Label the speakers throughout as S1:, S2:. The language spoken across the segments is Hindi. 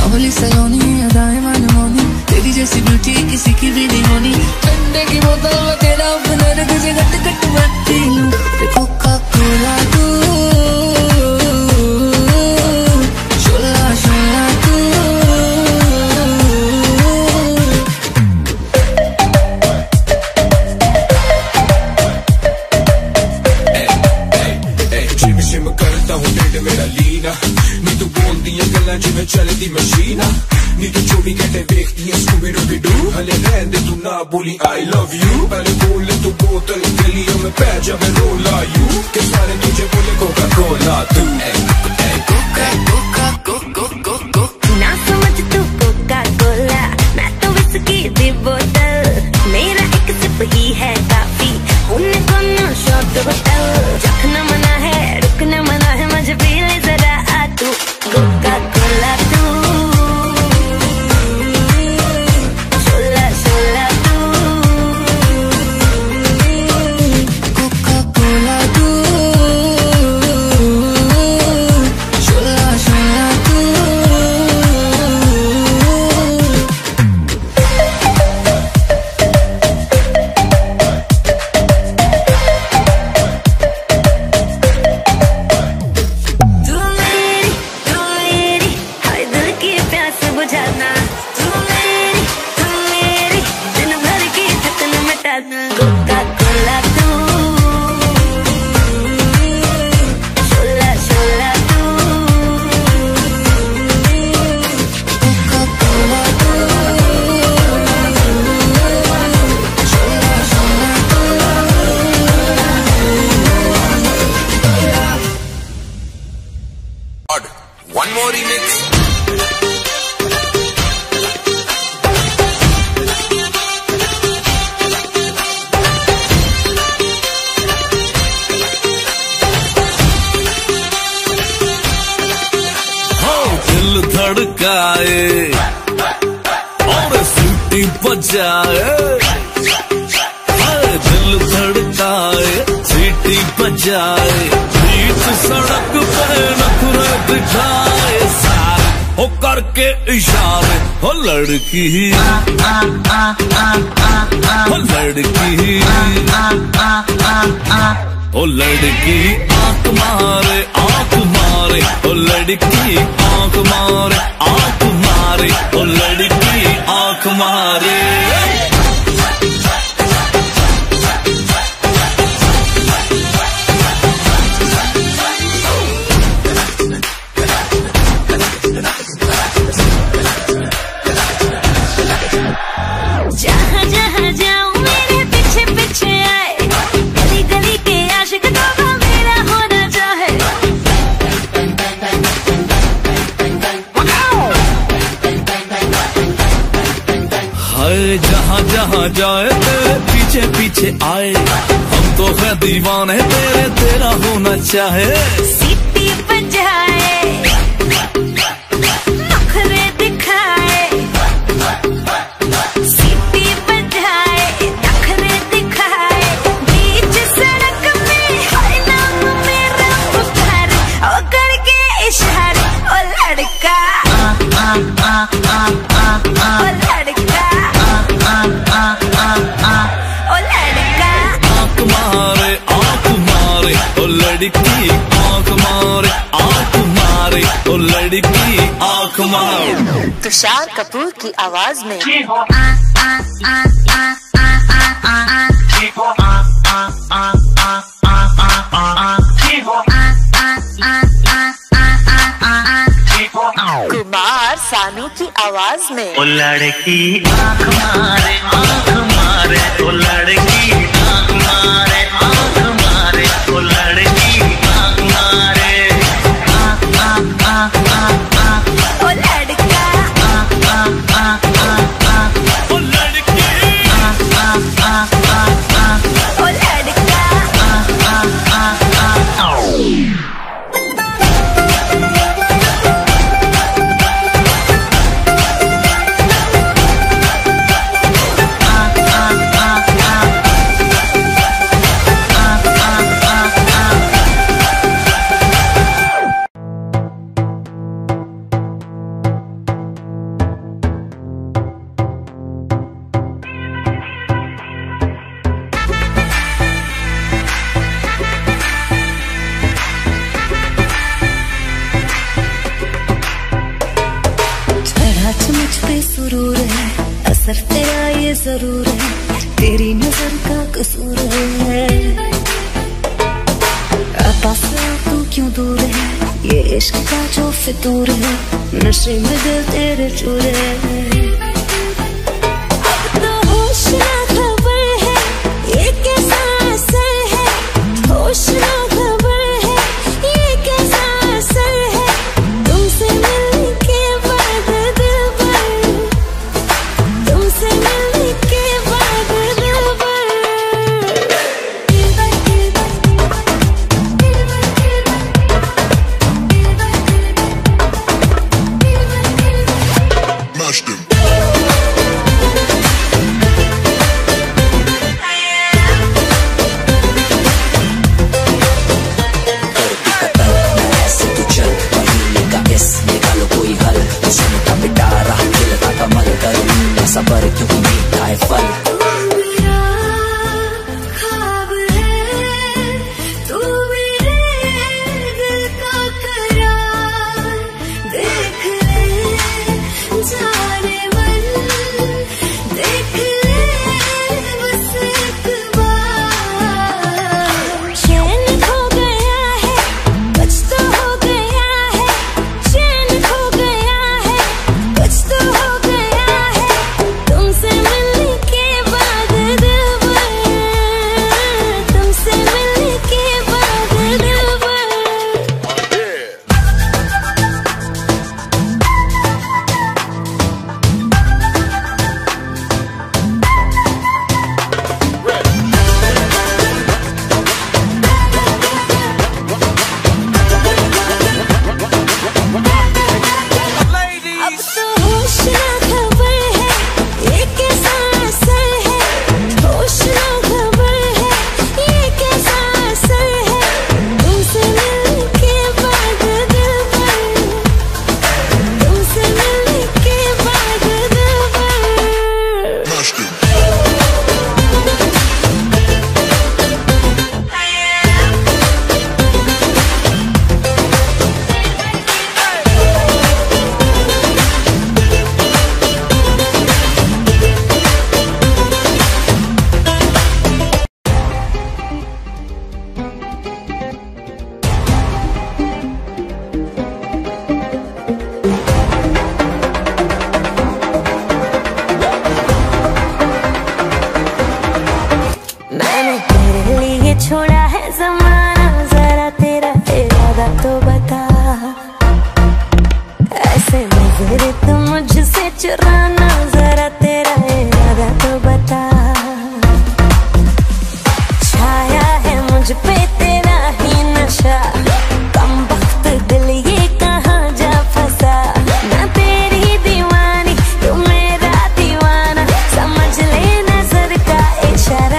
S1: बाहुली सलोनी अदाएं मनमोनी, तेरी जैसी ब्यूटी किसी की भी नहीं होनी। ठंडे की बोतल में तेरा अपना तुझे गट गट मत पी लूं, कोका कोला तू, शोला शोला तू।
S2: जिम जिम करता हूँ ढिड मेरा लीना, नी तू बोलती है गल्ला जिमें चलती मशीना, नी तू 24 घंटे देखती है स्कूबी डूबी डू। हले रहने दे तू ना बोली आई लव यू, पहले बोल ले तू बोतल गलियों में पै जावे रोला यू, के सारे तुझे बोले कोका कोला तू। कोका कोका कोको कोको
S3: ना समझ तू कोका कोला, मैं तो विस्की दी बोतल, मेरा एक सिप ही है काफी, उन्हें दोनों शॉट बोतल। चखना मना है रुकना मना है, मुझे पी ले जरा आ तू कोका कोला तू, शोला शोला तू,
S1: कोका कोला तू, शोला शोला तू।
S3: तू मेरी हर दिल की प्यास बुझाना, तू मेरी दिन भर की थकन मिटाना। कोका कोला तू, शोला शोला तू,
S1: कोका कोला तू, शोला शोला तू।
S2: One more remix.
S4: दिल धड़काए और सीटी बजाए, दिल धड़काए सीटी बजाए, बीच सड़क पे नखरे दिखाए, सारे हो करके इशारे, हो लड़की हो लड़की ओ लड़की आंख मारे आंख मारे, ओ लड़की आंख मारे आंख मारे, ओ लड़की आंख मारे।
S3: जहाँ जहाँ जाऊँ मेरे पीछे पीछे आए, गली गली के आशिक तो मेरा होना चाहे।
S4: हाय जहाँ जहाँ जाए तेरे पीछे पीछे आए, हम तो है दीवाने तेरे, तेरा होना चाहे।
S3: सीटी बजाए नखरे दिखाए, सीटी बजाए नखरे दिखाए, बीच सड़क में हर नाम मेरा पुकारे, ओ करके इशारे, ओ लड़का ओ लड़का ओ लड़का।
S4: आंख मारे आंख मारे, ओ लड़की आंख मारे आंख मारे, ओ लड़की आंख मारे।
S3: तुषार कपूर की आवाज में कुमार सानू की आवाज में।
S5: ओ लड़की आंख मारे ओ लड़की आंख मारे ओ लड़की आंख मारे।
S3: ओ लड़का
S4: ओ लड़की
S3: ओ लड़का। बेसुरूर है, असर तेरा ये जरूर है, तेरी नजर का कसूर है। पास तू क्यों दूर है, ये इश्क का जो फितूर है, नशे में दिल तेरे चूर है। अब तो होश ना खबर है, ये कैसा असर है, होश ना खबर है, ये कैसा असर है, तुमसे मिलने के बाद दिल भर, तुमसे मिलने के बाद दिल भर।
S1: सबर क्यों मीठा है फल।
S3: ख्वाब है तू मेरे दिल का करार, देख ले जाने मन, देख ले बस एक बार। चैन खो गया है, कुछ तो हो गया है, चैन खो गया है, कुछ तो हो गया है, तुमसे मिलने के बाद दिल भर, तुमसे मिलने के बाद दिल भर। अब तो होश ना खबर है, ये कैसा असर है, होश ना खबर है, ये कैसा असर है, तुमसे मिलने के बाद दिल भर, तुमसे मिलने के बाद दिल भर। मैंने तेरे लिए छोड़ा है ज़माना, जरा तेरा इरादा तो बता, ऐसे नजर तो मुझसे चुराना, जरा तेरा इरादा तो बता। छाया है मुझ पे तेरा ही नशा, कम वक्त दिल ये कहाँ जा फंसा, मैं तेरी दीवानी तू मेरा दीवाना, समझ ले नजर का इशारा।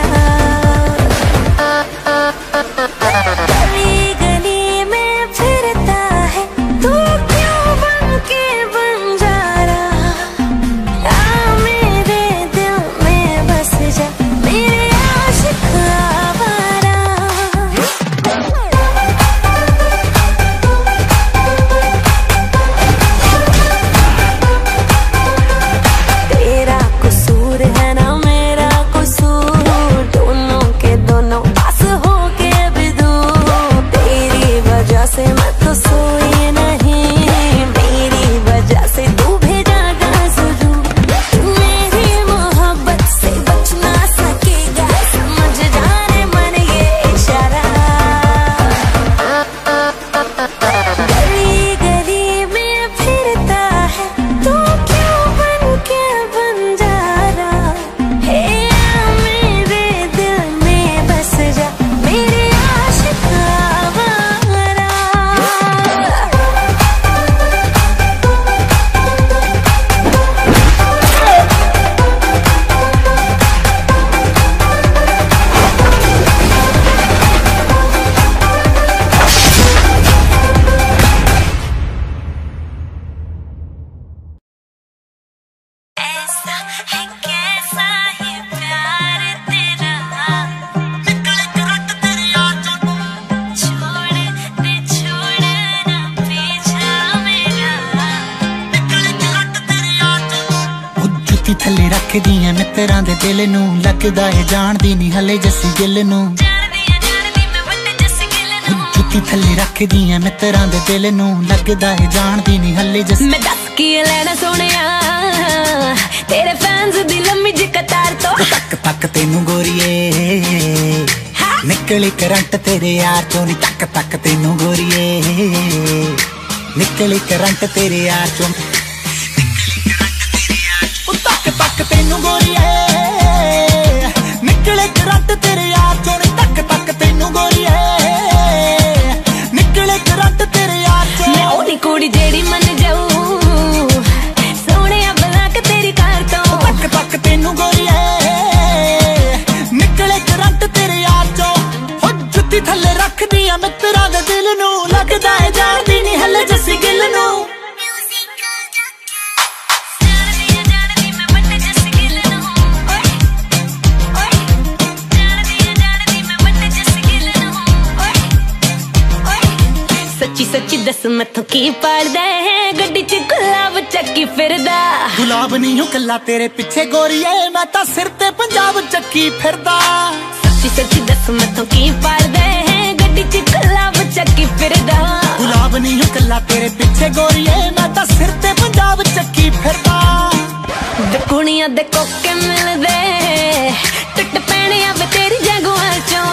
S3: गली गली में फिरता है तू, क्यों बन के बन जा रहा, आ मेरे दिल में बस जा, मेरे आशिक आवारा। तेरा कसूर है ना मेरा कसूर, दोनों के दोनों पास हो के भी दूर, तेरी वजह से मैं तो सोई नहीं, मेरी वजह से तू भेजा जरूर, मेरी मोहब्बत से बच ना सकेगा, समझ जाने मन ये इशारा। गली गली में फिरता है तू, क्यों बन के बन जा रहा है, आ मेरे दिल में बस जा, मेरे आशिक आवारा। ऐसा है कैसा ये प्यार तेरा, छोड़ दे छोड़ना पीछा मेरा,
S6: जुत्ती थले रख दियां मित्रां दे दिल नूं लगदा है जानदी नहीं हले जस्सी गिल नूं जुत्ती थले रख दियां मित्रां दे दिल नूं लगदा है जानदी नहीं हले जस्सी
S3: मैं दस की लेना सोनिया तेरे फैंस दी लम्मी जी कतार तो
S6: तक तक तेनू गोरीए निकली करंट तेरे यार चों नी तक तक तेनू गोरीए निकली करंट तेरे यार चों तक तक तेनू गोरीए निकले करंट तेरे यार चों नी तक तक तेनू गोरीए निकले करंट तेरे यार चों
S3: मैं ओनी कुड़ी जेड़ी मन जाऊं सोने बला के तेरी कार तो
S6: तक तक तेनू गोरीए निकले करंट तेरे यार चों हो जुत्ती थले रख दियां मित्रां दे दिल नूं लगदा है जानदी नहीं हले जस्सी गिल नूं
S3: सच्ची सच्ची दस मथों की पाड़दा है गड्डी च गुलाब चक्की फिरदा
S6: गुलाब नहीं हूं कल्ला तेरे पीछे गोरीए मैं तां सिर ते पंजाब चक्की फिरदा
S3: सच्ची सच्ची दस मथों की पाड़दा है गड्डी च गुलाब चक्की फिरदा
S6: गुलाब नहीं हूं कल्ला तेरे पीछे गोरीए मैं तां सिर ते पंजाब चक्की फिरदा
S3: कुड़ियां दे कोके मिलदे टुट पैणे आवे तेरी जगुआं चों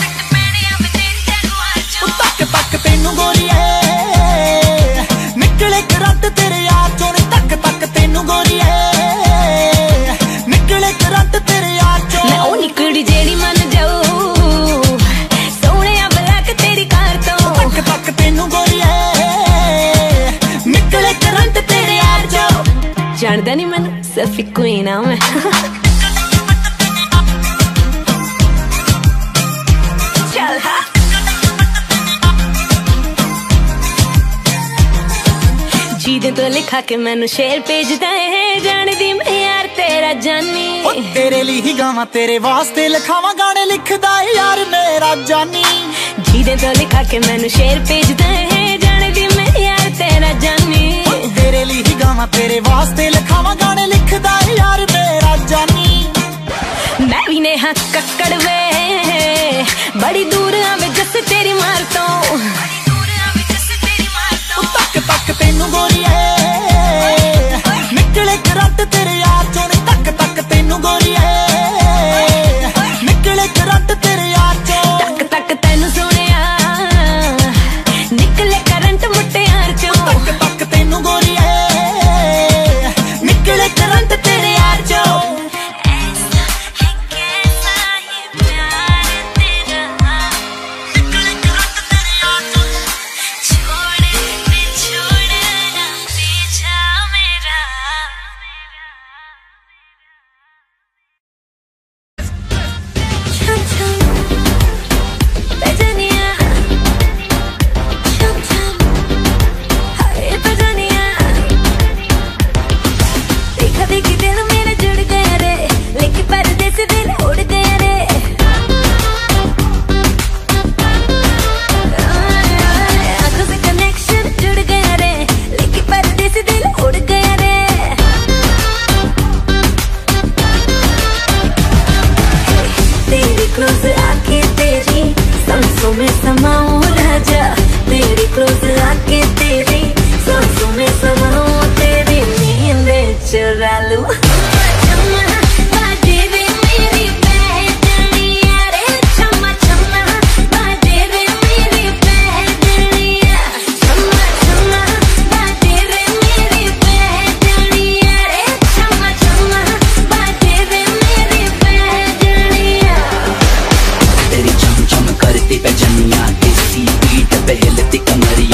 S6: तक तक तेनू गोरीए निकले करंट तेरे यार चों तक तक तेनू गोरीए निकले करंट तेरे यार चों
S3: मैं ओनी कुड़ी जेड़ी मन जाऊं सोने बला के तेरी कार तो
S6: तक तक तेनू गोरीए निकले करंट तेरे यार चों
S3: जानदा नहीं मैनू सिर्फ इक्को ही नाम है चल हाँ जीदे तो लिखा के मैनू शेर भेजदा है जानदी मैं यार तेरा जानी
S6: तेरे लिए ही गावां तेरे वास्ते लिखावां गाने लिखदा है यार मेरा जानी
S3: जीदे तो लिखा के मैनू शेर भेजदा है जानदी मैं यार तेरा जानी
S6: तेरे लिए ही गावां तेरे वास्ते लिखावां गाने लिखदा है यार मेरा जानी
S3: मैं भी नेहा कक्कड़ वे बड़ी दूर आवे जस तेरी मार तो
S6: तक तक तेनू गोरीए निकले करंट तेरे यार चों तक तक तेनू गोरीए निकले करंट तेरे यार चों
S3: तक तक तेनू सोनिया निकले करंट मुट्टे यार चों
S6: तक तक तेनू गोरीए निकले करंट तेरे यार चों
S3: ऐसा है कैसा ये प्यार तेरा निकले करंट तेरे यार चों छोड़ना पीछा मेरा छम छम बजनिया छम छम हाय बजनिया देखा देखी दिल मेरा जुड़ गया रे लेके पर्दे से दिल उड़ गया रे आंखों से कनेक्शन जुड़ गया रे लेके पर्दे से दिल उड़ गया रे तेरी क्लोज आके तेरी सांसों में समाऊं राजा तेरी क्लोज आके तेरी सांसों में समाऊं तेरी नींद चुरा लूं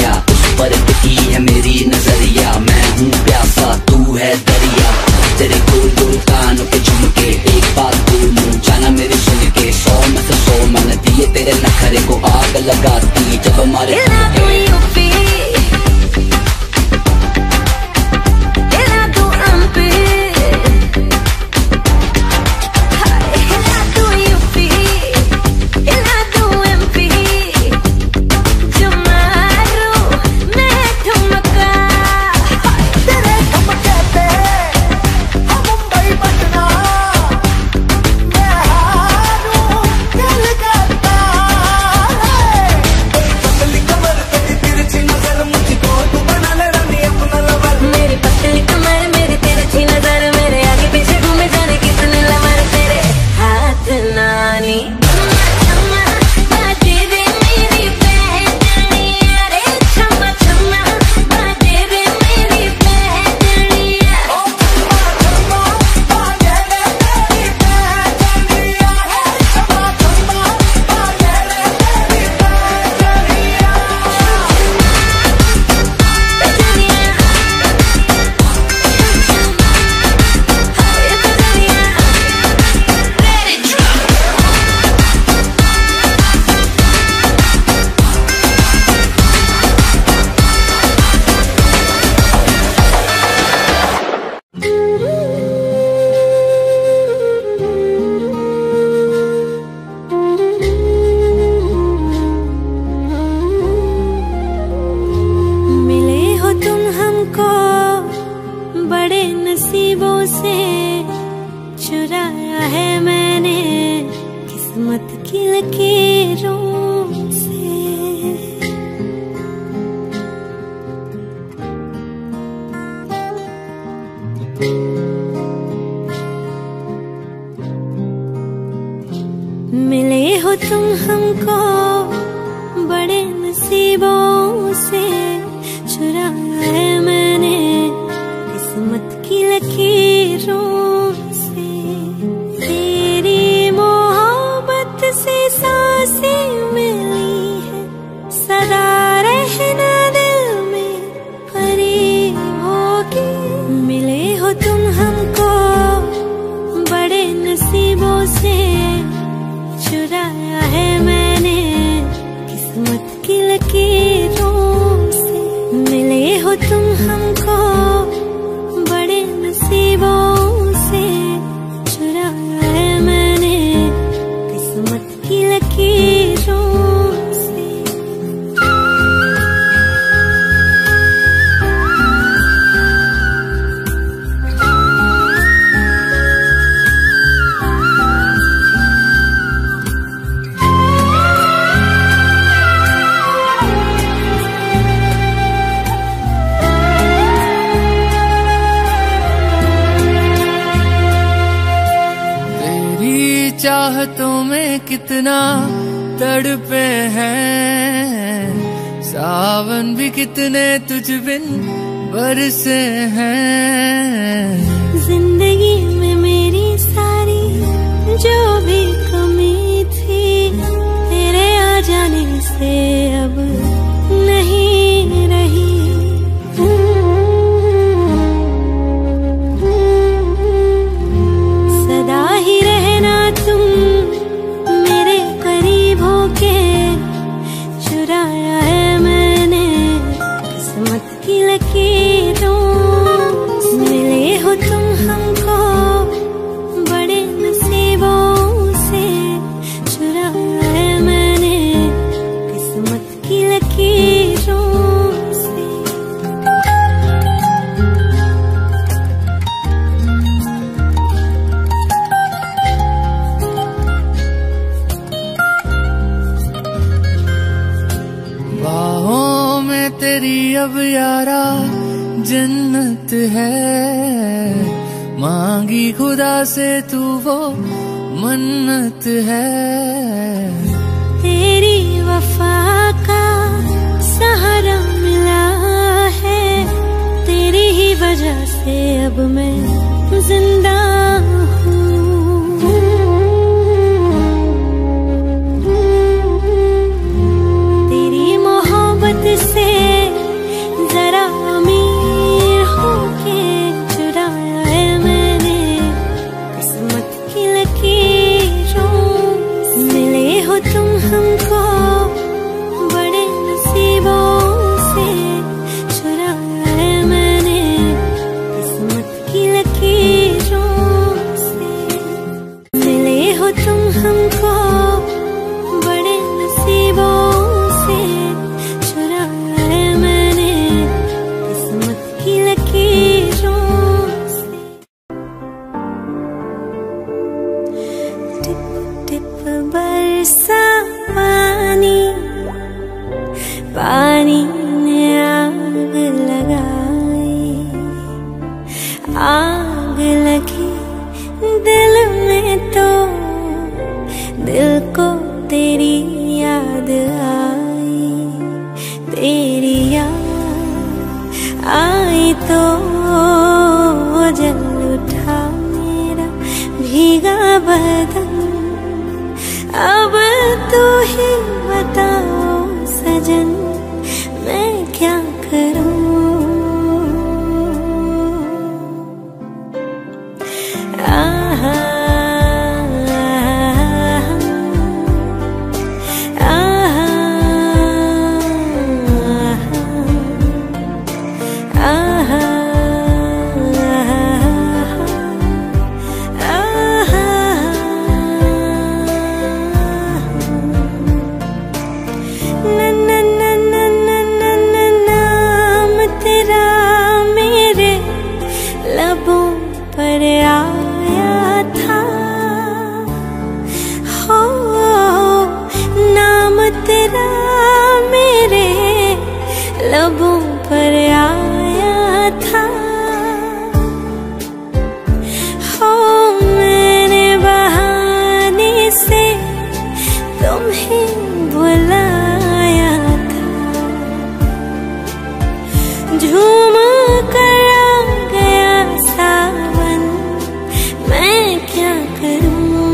S7: है मेरी नजरिया मैं हूँ प्यासा तू है दरिया तेरे
S3: नसीबों से चुराया है मैंने किस्मत की लकीरों से। मिले हो तुम हमको बड़े नसीबों से, चुराया है मैंने किस्मत की लकीरों से। तेरी मोहब्बत से सांसें मिली है, सदा रहना दिल में करीब होगी। मिले हो तुम हमको बड़े नसीबों से, चुराया है मैंने किस्मत की लकीरों से। मिले हो तुम हमको बड़े नसीबों से, चुराया है मैंने किस्मत की लकीरों से।
S1: चाहतों में कितना तड़पे हैं, सावन भी कितने तुझ बिन बरसे हैं।
S3: जिंदगी में मेरी सारी जो भी कमी थी, तेरे आ जाने से अब नहीं रही। सदा ही रहना तुम मेरे करीब होके, चुराया है मैंने किस्मत की लकीरों। मिले हो तुम हमको बड़े नसीबों से, चुराया है मैंने किस्मत की लकीरों से।
S1: बाहों में तेरी अब यारा जन्नत है, मांगी खुदा से तू वो मन्नत है।
S3: तेरी वफा का सहारा मिला है, तेरी ही वजह से अब मैं जिंदा हूँ। तेरी मोहब्बत से जरा अमीर होके, चुराया है मैंने किस्मत की लकीरों। मिले हो तुम हमको बड़े नसीबों से, चुराया है मैंने किस्मत की लकीरों से। मिले हो तुम हमको बड़े नसीबों से, चुराया है मैंने किस्मत की लकीरों से। टिप टिप बरसा पानी, पानी ने आग लगाई। आग लगी दिल में तो दिल को तेरी याद आई। तेरी याद आई तो जल उठा मेरा भीगा बदन। अब तू ही बताओ सजन, मैं क्या करूं। पर आया था, हो नाम तेरा मेरे लबों पर आया था, हो मैंने बहाने से तुम्हें बुलाया था, झूम कर आ गया सावन, मैं क्या करूं।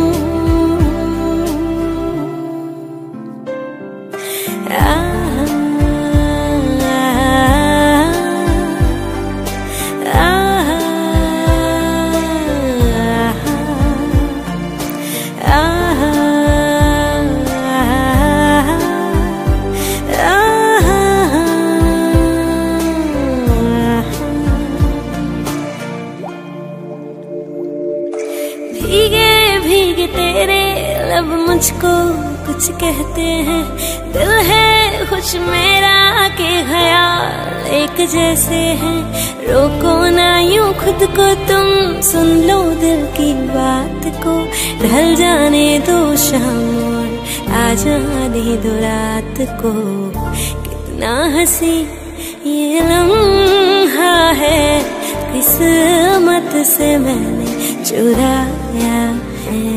S3: भीगे भीगे तेरे लब मुझको कुछ कहते हैं, दिल है खुश मेरा के ख्याल एक जैसे हैं, रोको ना यूं खुद को तुम, सुन लो दिल की बात को, ढल जाने दो शाम और आ जाने दो रात को, कितना हंसी ये लम्हा है, किस्मत से मैंने चुराया है,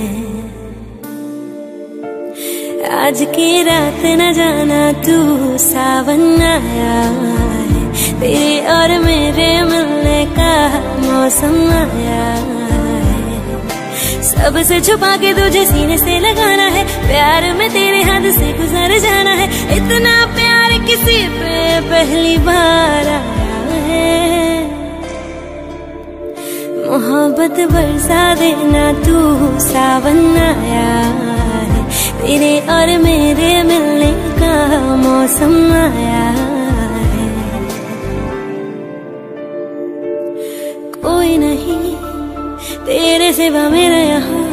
S3: आज की रात न जाना तू सावन आया है, तेरे और मेरे मिलने का मौसम आया है, सबसे छुपा के तुझे सीने से लगाना है, प्यार में तेरे हाथ से गुजर जाना है, इतना प्यार किसी पे पहली बार आया है, मोहब्बत बरसा देना तू सावन आया है, तेरे और मेरे मिलने का मौसम आया है, कोई नहीं तेरे सिवा मेरा यहाँ,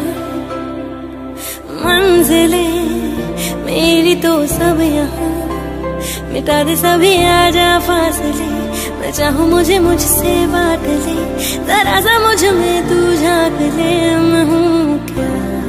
S3: मंजिले मेरी तो सब यहाँ, मिटा दे सभी आजा फासले, मैं चाहूँ मुझे मुझसे बांट ले, जरा सा मुझ में तू झांक ले, मैं हूँ क्या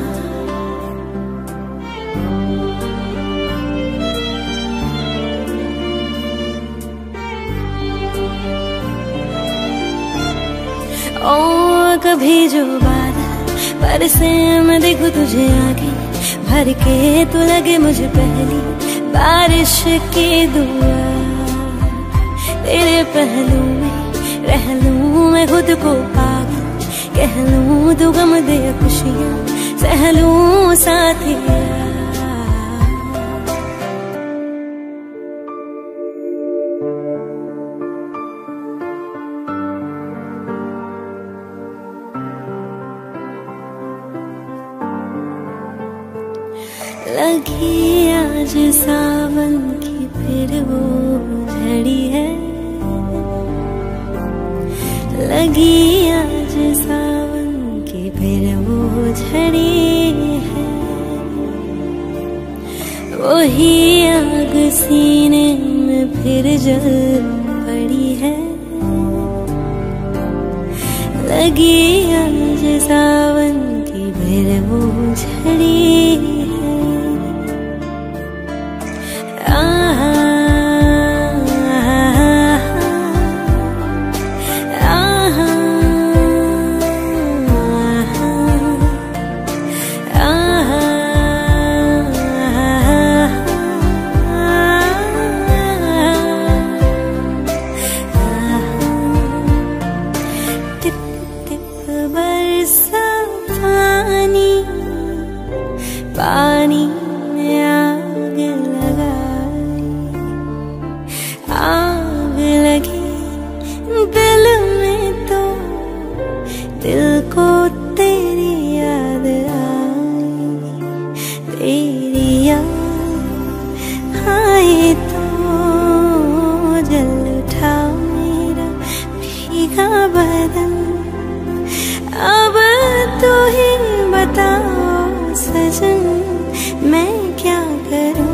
S3: ओ कभी जो बादल पर से मैं देखूं तुझे आगे भर के, तो लगे मुझे पहली बारिश की दुआ, तेरे पहलू में रह लूं मैं खुद को पागल, कह लूं तू गम दे खुशियाँ सह लूं साथिया, लगी आज सावन की फिर वो झड़ी है, लगी आज सावन की फिर वो झड़ी है, वही आग सीने में फिर जल पड़ी है, लगी आज सावन की फिर वो झड़ी है, पानी में आग लगाई, आग लगी दिल में तो दिल को तेरी याद आई, तेरी याद आए तो जल उठा मेरा भीगा बदन, अब तू ही बताओ सजन मैं क्या करूं।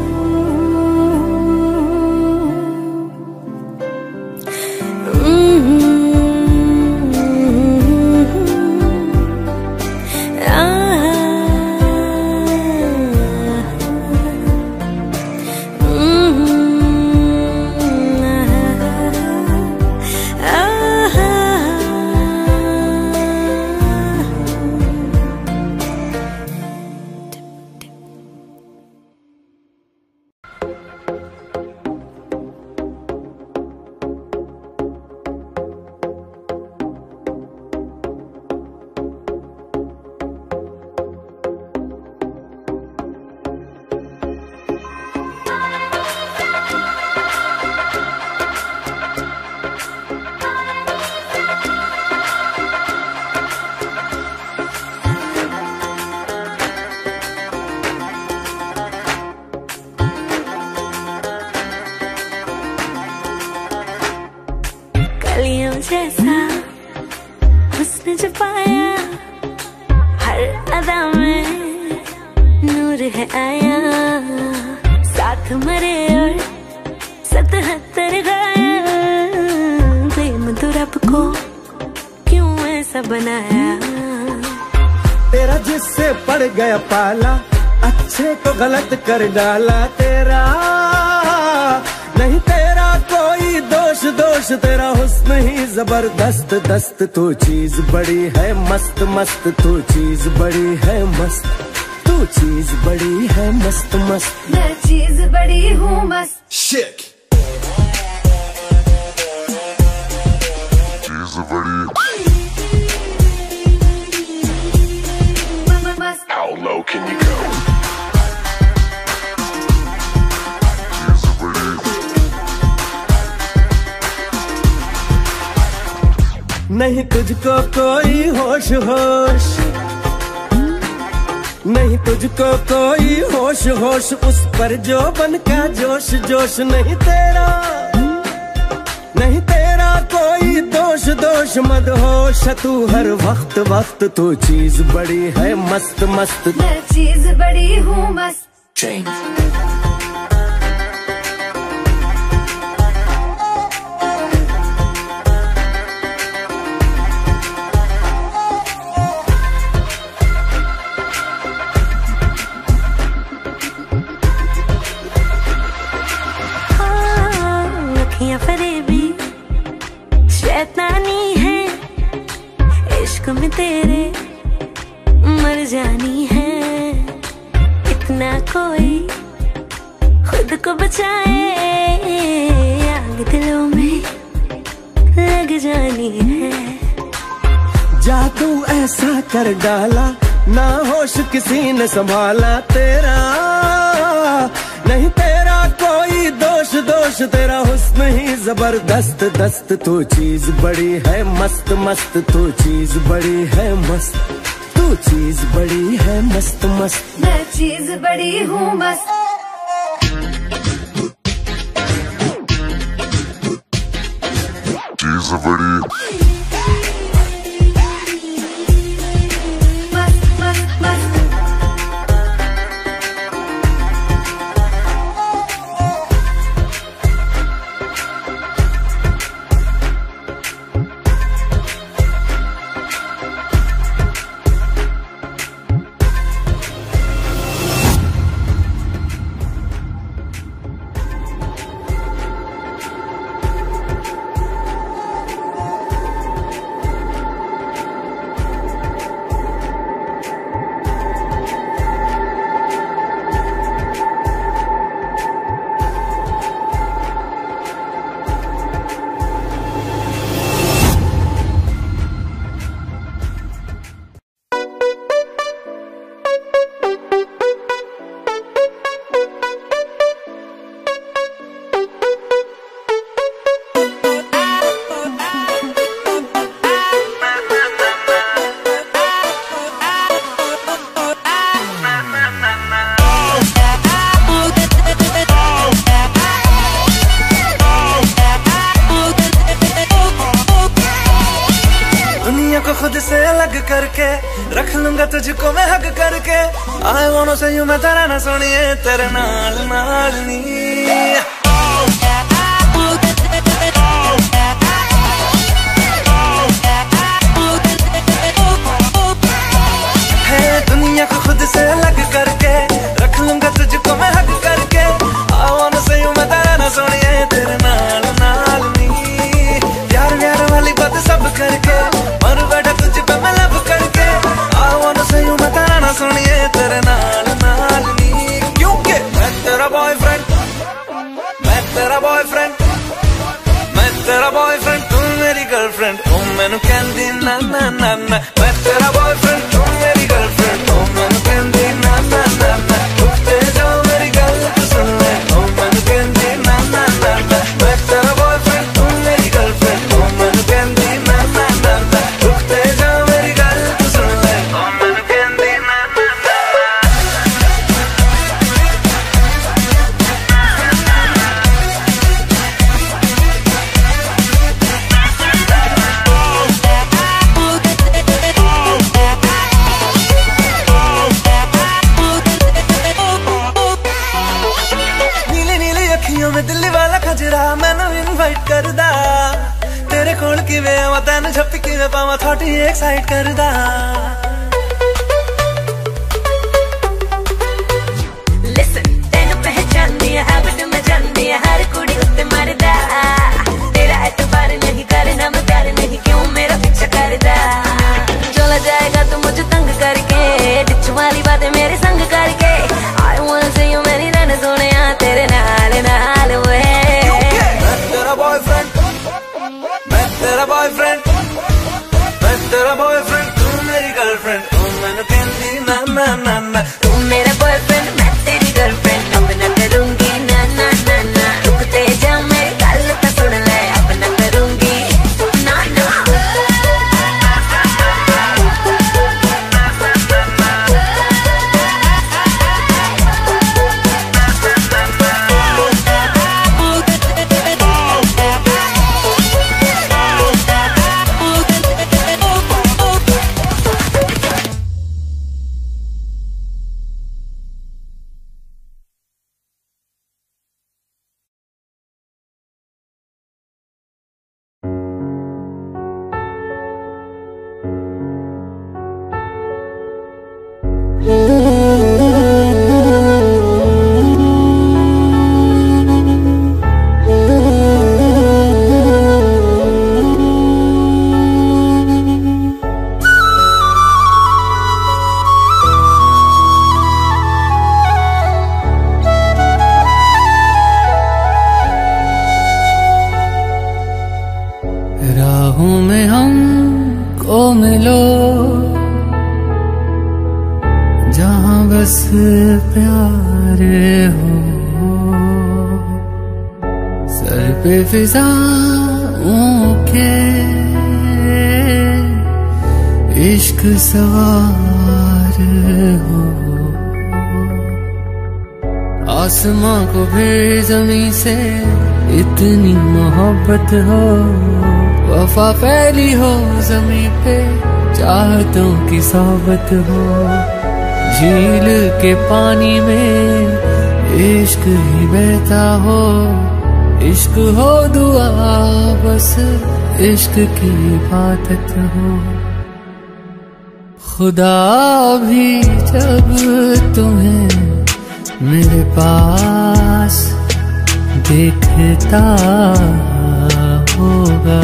S3: तुमने छुपाया हर अदा में नूर है आया, साथ मरे और 77 गाया। प्रेम तो रब को क्यों ऐसा बनाया?
S7: तेरा जिससे पड़ गया पाला, अच्छे को गलत कर डाला। तेरा नहीं तेरा कोई दोष, दोष तेरा हुस्न ही जबरदस्त दस्त। तू चीज बड़ी है मस्त मस्त, तू चीज बड़ी है मस्त, तू चीज बड़ी है मस्त मस्त।
S3: मैं चीज बड़ी हूँ मस्त।
S2: Shit. चीज बड़ी। How low can you go? चीज बड़ी।
S7: नहीं तुझको कोई होश होश, नहीं तुझको कोई होश होश, उस पर जो बन का जोश जोश। नहीं तेरा, नहीं तेरा कोई दोष दोष, मत होश तू हर वक्त वक्त। तू चीज बड़ी है मस्त मस्त,
S3: मैं चीज बड़ी हूँ मस्त।
S2: Change.
S3: अखियाँ फरेबी शैतानी है, इश्क में तेरे मर जानी है। इतना कोई खुद को बचाए, आग दिलों में लग जानी है।
S7: जादू ऐसा कर डाला, ना होश किसी ने संभाला। तेरा नहीं तेरा कोई दोष दोष, तेरा हुस्न ही जबरदस्त दस्त। तू चीज बड़ी है मस्त मस्त, तू चीज बड़ी है मस्त, तू चीज बड़ी है मस्त मस्त।
S3: मैं चीज बड़ी हूँ मस्त।
S2: चीज बड़ी।
S6: खुद से अलग करके रख लूंगा तुझको मैं हक करके। I wanna say you मैं तेरा ना सुनिए तेरे नाल नाल नी। दुनिया को खुद से अलग करके रख लूंगा तुझको मैं हक करके। I wanna say you मैं तेरा ना सुनिए तेरे नाल नाल नी। प्यार प्यार वाली बात सब करके मर बैठा तुझ पे मैं लब करके। I wanna say you मैं तेरा ना सुनिए तेरे नाल नाल नी। क्योंकि मैं तेरा बॉयफ्रेंड, मैं तेरा बॉयफ्रेंड, मैं तेरा बॉयफ्रेंड, तू मेरी गर्लफ्रेंड। ओ मैनू कहंदी ना ना ना ना। मैं तेरा बॉयफ्रेंड, तू मेरी गर्लफ्रेंड। ओ मैनू कहंदी ना ना ना ना। रुकते जाओ मेरी गल तू सुन ले। ओ मैनू कहंदी ना ना ना ना। मैं तेरा बॉयफ्रेंड, तू मेरी गर्लफ्रेंड। ओ मैनू कहंदी ना ना ना ना। रुकते जाओ मेरी गल तू सुन ले। ओ मैनू कहंदी ना ना ना। छोटी एक्साइट करदा
S3: Listen, तेनू पहचाननी है हैबिट में जाननी है हर कुड़ी उत्ते मरदा तेरा एतबार नहीं करना मैं प्यार नहीं क्यों मेरा पीछा करदा चला जाएगा तू मुझे तंग करके डिच वाली बातें मेरे संग करके I wanna see you मेरी रन सोनिया तेरे नाल नाल वे
S6: तेरा बॉयफ्रेंड तू मेरी गर्लफ्रेंड तू मैंने कहती ना ना ना ना
S3: तू मेरा बॉयफ्रेंड मैं तेरी गर्लफ्रेंड अब ना करूंगी ना ना ना ना रुकते जा मेरी गल तो सुन ले अब ना करूंगी ना ना
S1: राहों में हमको मिलो जहाँ बस प्यार हो सर पे फिजाओं के इश्क सवार हो आसमां को भी जमीन से इतनी मोहब्बत हो वफा फैली हो जमीन पे चाहतों की सोहबत हो झील के पानी में इश्क ही बहता हो इश्क हो दुआ बस इश्क की इबादत हो खुदा भी जब तुम्हें मेरे पास देखता होगा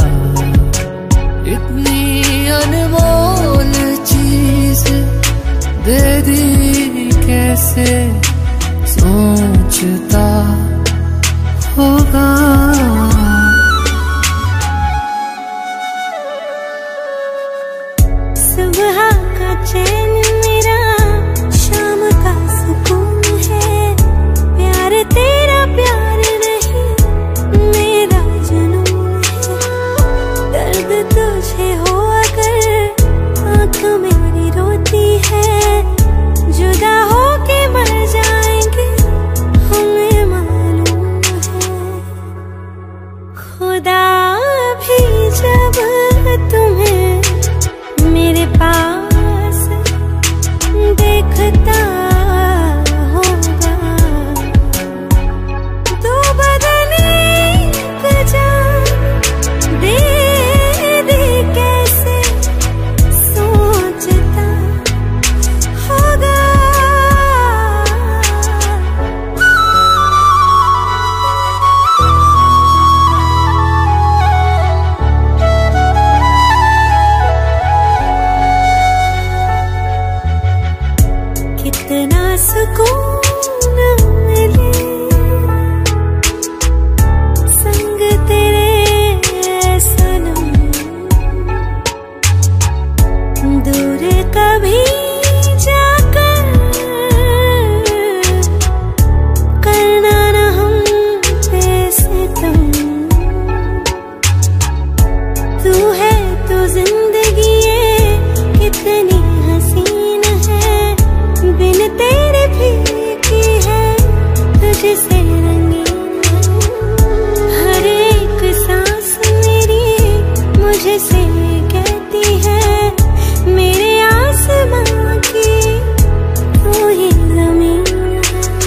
S1: इतनी अनमोल चीज दे दी कैसे सोचता होगा
S3: सुबह का चैन मेरा शाम का सुकून है प्यार तेरा प्यार नहीं मेरा जुनून है दर्द तुझे हो अगर आँख मेरी रोती है जुदा होके मर जाएंगे हमें मालूम है खुदा भी जब तुम्हें मेरे पास देखता होगा दो बदनी को जान दे दे कैसे सोचता होगा कितना सुकून मिले संग तेरे सनम दूर कभी जाकर करना न हम पे सितम तू है तो जिंदगी ये कितनी हसीन है बिन तेरे फीकी है तुझसे रंगीन है हर एक सांस मेरी मुझसे कहती है मेरे आसमां की तू ही ज़मीन है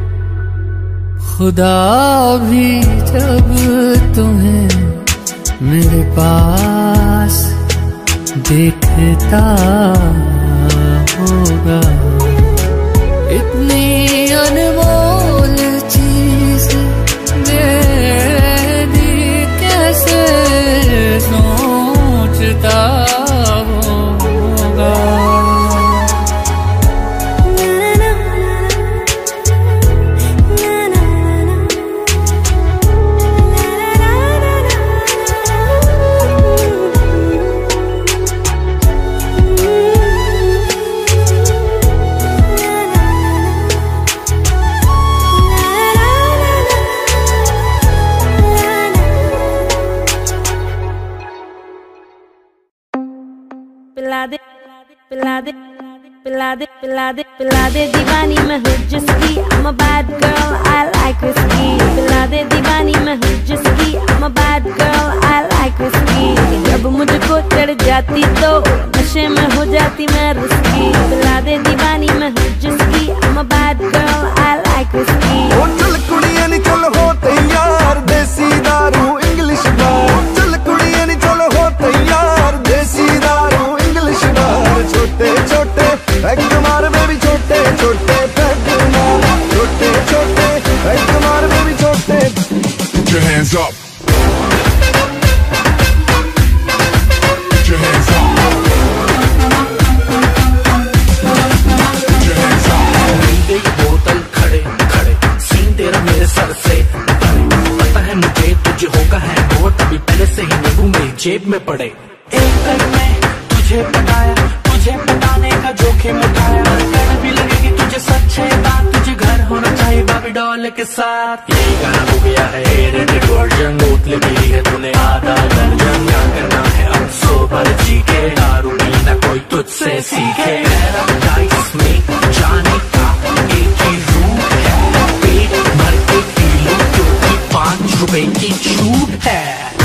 S1: खुदा भी जब तुम्हें मेरे पास देखता होगा। इतनी अनमोल चीज दे दी कैसे सोचता होगा।
S3: पिला दे दीवानी मैं हूँ जिसकी I'm a bad girl I like whiskey। पिला दे दीवानी मैं हूँ जिसकी I'm a bad girl I like whiskey। जब मुझको चढ़ जाती तो नशे में हो जाती मैं रिस्की। पिला दे दीवानी मैं हूँ जिसकी I'm a bad girl I like whiskey।
S6: ओ चल कुड़िए नी चल हो तैयार देसी दारू इंग्लिश बार। चल कुड़िए नी चल हो तैयार देसी दारू इंग्लिश बार। छोटे छोटे पैग मार बेबी छोटे छोटे पैग मार। छोटे छोटे पैग मार बेबी छोटे।
S2: Put your hands up. Put your hands up. Put your hands up.
S8: नींदे की बोतल खड़े खड़े सीन तेरा मेरे सर से परे। पता है मुझे तुझे होगा है वो तभी पहले से ही नींबू मेरी जेब में पड़े। एक कर में तुझे पटाया तुझे पटाने का जोखिम उठाया। कर भी लगेगी तुझे सच्चे बात तुझे घर होना चाहिए बाबी डॉल के साथ। यही गाना हो गया है रेटेड वर्जन। बोतल पी है तूने आधा दर्जन। क्या करना है अब सोबर जी के दारू पीना कोई तुझसे सीखे। पैराडाइज में जाने का एक ही रूट है। पेट भर के पी लो क्योंकि 5 रुपए की छूट है।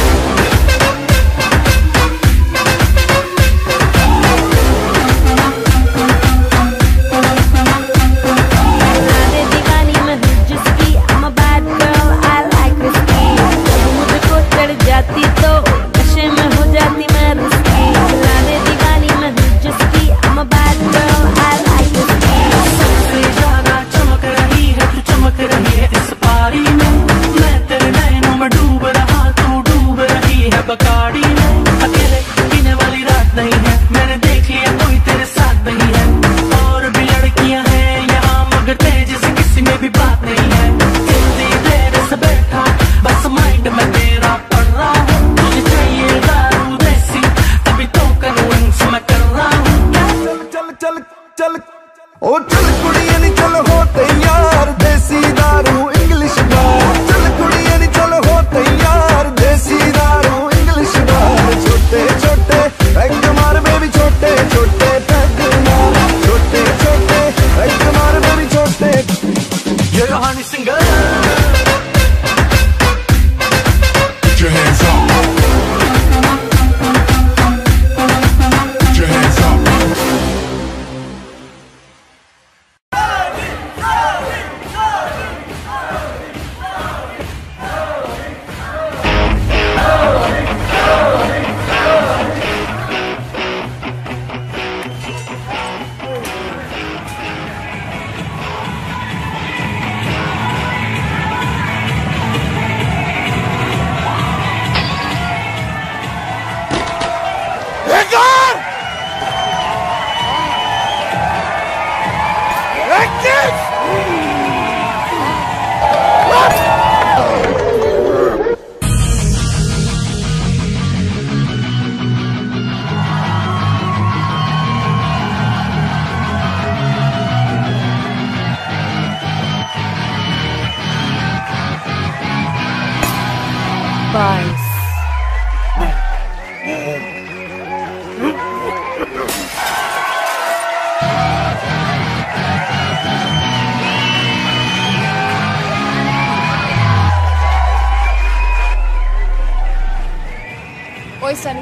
S9: ओए सनी,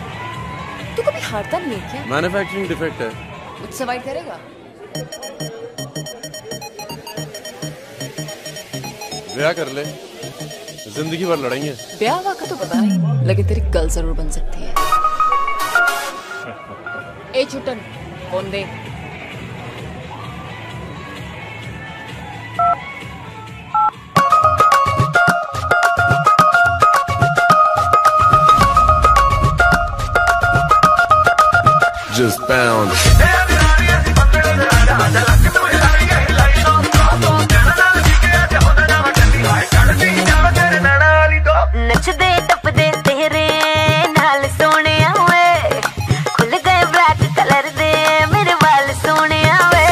S9: तू कभी हारता नहीं है क्या?
S10: मैन्युफैक्चरिंग डिफेक्ट है।
S9: मुझसे सर्वाइव करेगा?
S10: ब्याह कर ले, जिंदगी भर लड़ेंगे।
S9: ब्याह का तो पता नहीं, लेकिन तेरी गर्ल जरूर बन सकती है। ए छुटन फोन दे।
S10: Just bounce.
S3: नचदे टपदे तेरे नाल सोने वे, खुल गए ब्लैक कलर दे मेरे वाल सोने वे।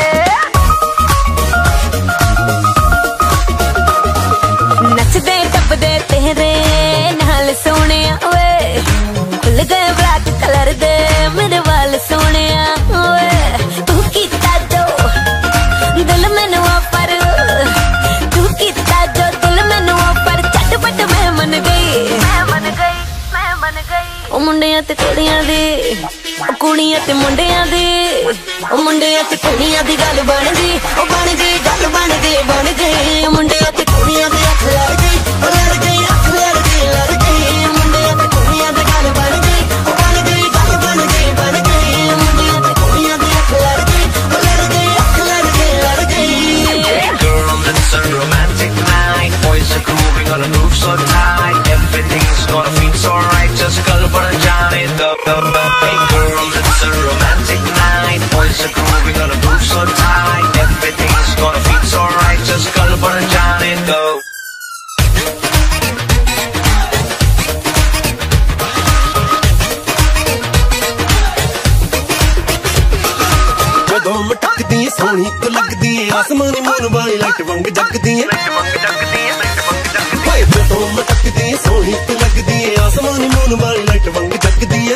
S3: नचदे टपदे तेरे नाल सोने वे, खुल गए ब्लैक कलर दे मेरे वाल सोने वे। तू कीता जो दिल मैनू ऑफर, तू कीता जो दिल मैनू ऑफर, झटपट मैं मन गई, मैं मन गई, मैं मन गई। ओ मुंडियां ते कुड़ियां दी, ओ कुड़ियां ते मुंडियां दी, ओ मुंडियां ते कुड़ियां दी गल बन गई, ओ बन गई गल बन गई, बन गई। मुंडियां ते कुड़ियां दी अख लड़ गई, ओ लड़ गई अख लड़ गई, लड़ गई। मुंडियां ते कुड़ियां दी गल बन गई, ओ बन गई गल बन गई, बन गई। मुंडियां ते कुड़ियां दी अख लड़ गई, ओ लड़ गई अख लड़ गई, लड़ गई।
S5: Girl, it's a romantic night. Boys are grooving on a groove so tight. Everything's gonna feel so right. Just color but Johnny the. Hey girl, it's a romantic night. Boys are grooving on a groove so tight. Everything's gonna feel so right. Just color but Johnny the.
S7: ਜਦੋਂ ਮਟਕਦੀ ਏ ਸੋਹਣੀ ਤੂੰ ਲੱਗਦੀ ਏ ਆਸਮਾਨੀ ਮੂਨ ਵਾਲੀ ਲਾਈਟ ਵਾਂਗ ਜਗਦੀ ਏ, ਓਏ ਜਦੋਂ ਮਟਕਦੀ ਏ ਸੋਹਣੀ ਤੂੰ ਲੱਗਦੀ ਏ ਆਸਮਾਨੀ ਮੂਨ ਵਾਲੀ ਲਾਈਟ ਵਾਂਗ ਜਗਦੀ ਏ।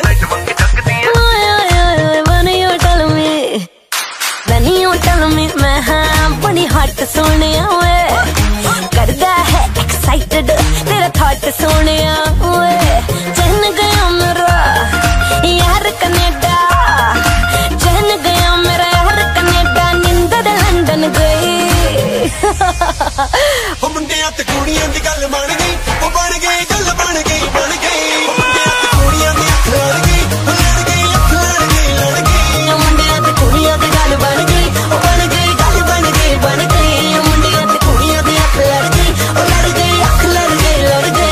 S3: When you tell me मैं हाँ बड़ी हॉट सोने वे, करदा है एक्साइटेड तेरा थॉट सोने वे। चैन गया मेरा यार कनेडा, चैन गया मेरा यार कनेडा, निंदर लंदन गई।
S7: ਉਹ ਮੁੰਡਿਆਂ ਤੇ ਕੁੜੀਆਂ ਦੀ ਗੱਲ ਬਣ ਗਈ, ਉਹ ਬਣ ਗਈ ਗੱਲ ਬਣ ਗਈ, ਬਣ ਗਈ। ਉਹ ਮੁੰਡਿਆਂ ਤੇ ਕੁੜੀਆਂ ਦੀ ਅੱਖ ਲੜ ਗਈ, ਉਹ ਲੜ ਗਈ ਅੱਖ ਲੜ ਗਈ, ਲੜ ਗਈ।
S3: ਮੁੰਡਿਆਂ ਤੇ ਕੁੜੀਆਂ ਦੀ ਗੱਲ ਬਣ ਗਈ, ਉਹ ਬਣ ਗਈ ਗੱਲ ਬਣ ਗਈ, ਬਣ ਗਈ। ਮੁੰਡਿਆਂ ਤੇ ਕੁੜੀਆਂ ਦੀ ਅੱਖ ਲੜ ਗਈ, ਉਹ ਲੜ ਗਈ ਅੱਖ ਲੜ ਗਈ, ਲੜ ਗਈ।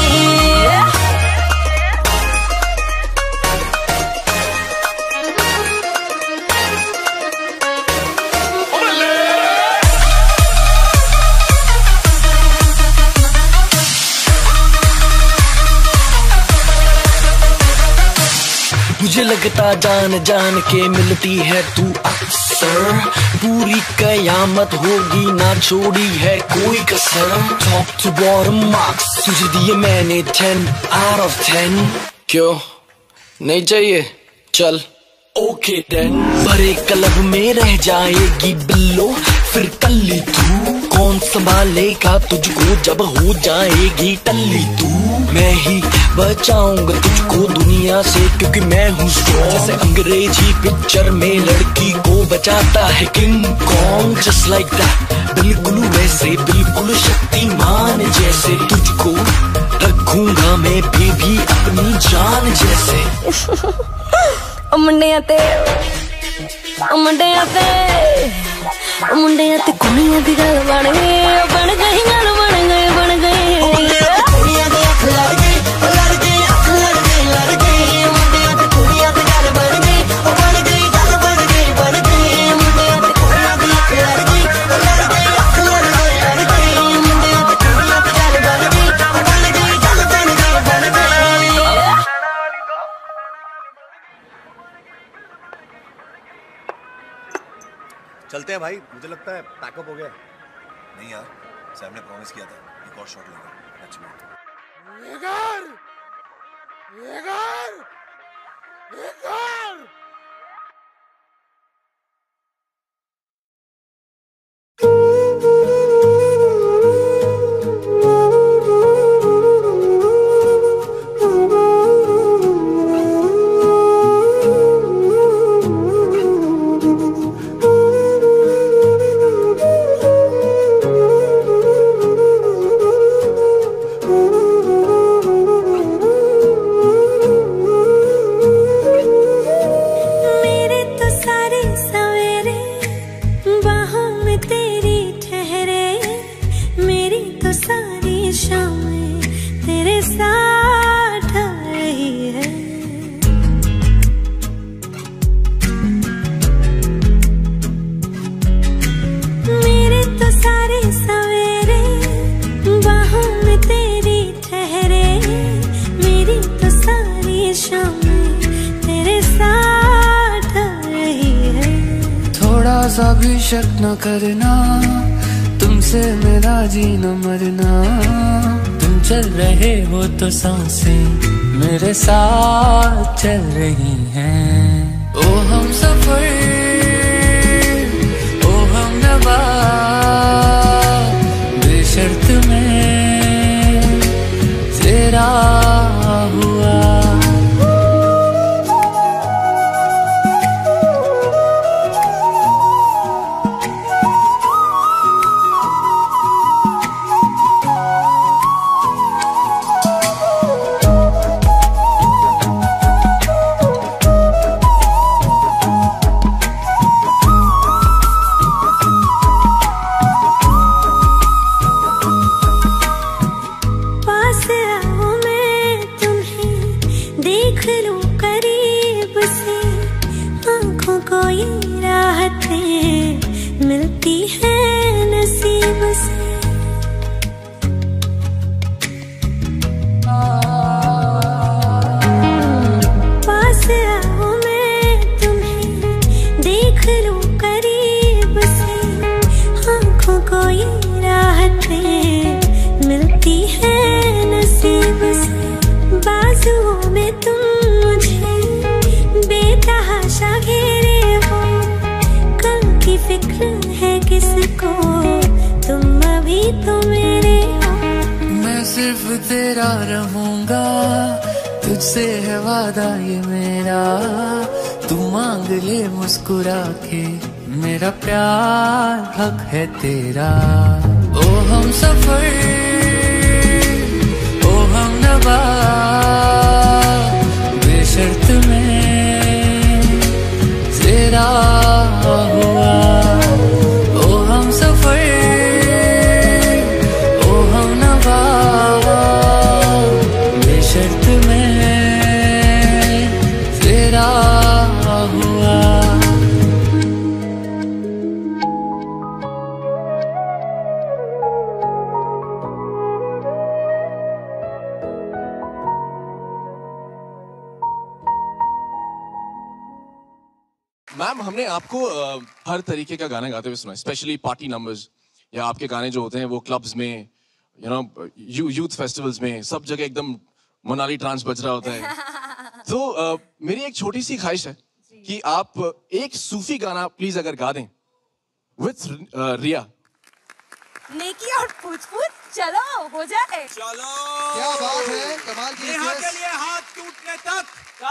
S8: मुझे लगता जान जान के मिलती है तू अक्सर, पूरी कयामत होगी ना छोड़ी है कोई कसर। टॉप टू बॉटम मार्क्स तुझे दिए मैंने 10 out of 10। क्यों नहीं चाहिए? चल ओके देन। भरे क्लब में रह जाएगी बिल्लो फिर कल्ली तू, कौन संभालेगा तुझको जब हो जाएगी टल्ली तू। मैं ही बचाऊंगा तुझको दुनिया से क्योंकि मैं हूँ स्ट्रॉन्ग, जैसे अंग्रेजी पिक्चर में लड़की को बचाता है King Kong. Just like that, बिल्कुल वैसे, बिल्कुल शक्तिमान जैसे तुझको रखूंगा मैं बेबी अपनी जान जैसे।
S3: मुंडियां ते मुंडियां ते मुंडियां ते कुड़ियां दी गल बन गई, बन गई गल बन गई, बन गई। कुड़ियां दी अख लड़ गई, लड़ गई अख लड़ गई, लड़ गई। मुंडियां ते कुड़ियां दी गल बन गई, बन गई गल बन गई, बन गई। मुंडियां ते कुड़ियां दी अख लड़ गई, लड़ गई अख लड़ गई, लड़ गई। मुंडियां ते कुड़ियां दी गल बन गई, बन गई गल बन गई, बन गई।
S11: चलते हैं भाई, मुझे लगता है पैकअप हो गया। नहीं यार, सैम ने प्रॉमिस किया था एक और शॉट लेगा मैच में।
S1: सा भी शक न करना, तुमसे मेरा जीना मरना। तुम चल रहे हो तो सांसें मेरे साथ चल रही हैं। ओ हम सफर, ओ हम नवा, बेशर्त में तेरा हुआ। तेरा रहूंगा, तुझसे है वादा ये मेरा। तू मांग ले मुस्कुरा के, मेरा प्यार हक है तेरा। ओ हम सफर, ओ हम नवा, बेशर्त में तेरा हुआ। ओ हम सफर, ओ हम नवा, बेशर्त में तेरा हुआ।
S10: मैम, हमने आपको हर तरीके का गाना गाते हुए सुना, स्पेशली पार्टी नंबर्स, या आपके गाने जो होते हैं वो क्लब्स में, यूथ फेस्टिवल्स में, सब जगह एकदम मनाली ट्रांस बज रहा होता है। तो मेरी एक छोटी सी ख्वाहिश है कि आप एक सूफी गाना प्लीज अगर गा दें विथ रिया।
S12: नेकी और पूछ-पूछ, चलो हो जाए।
S13: चलो,
S14: क्या बात है, कमाल की
S13: नेहा के लिए हाथ टूटने तक।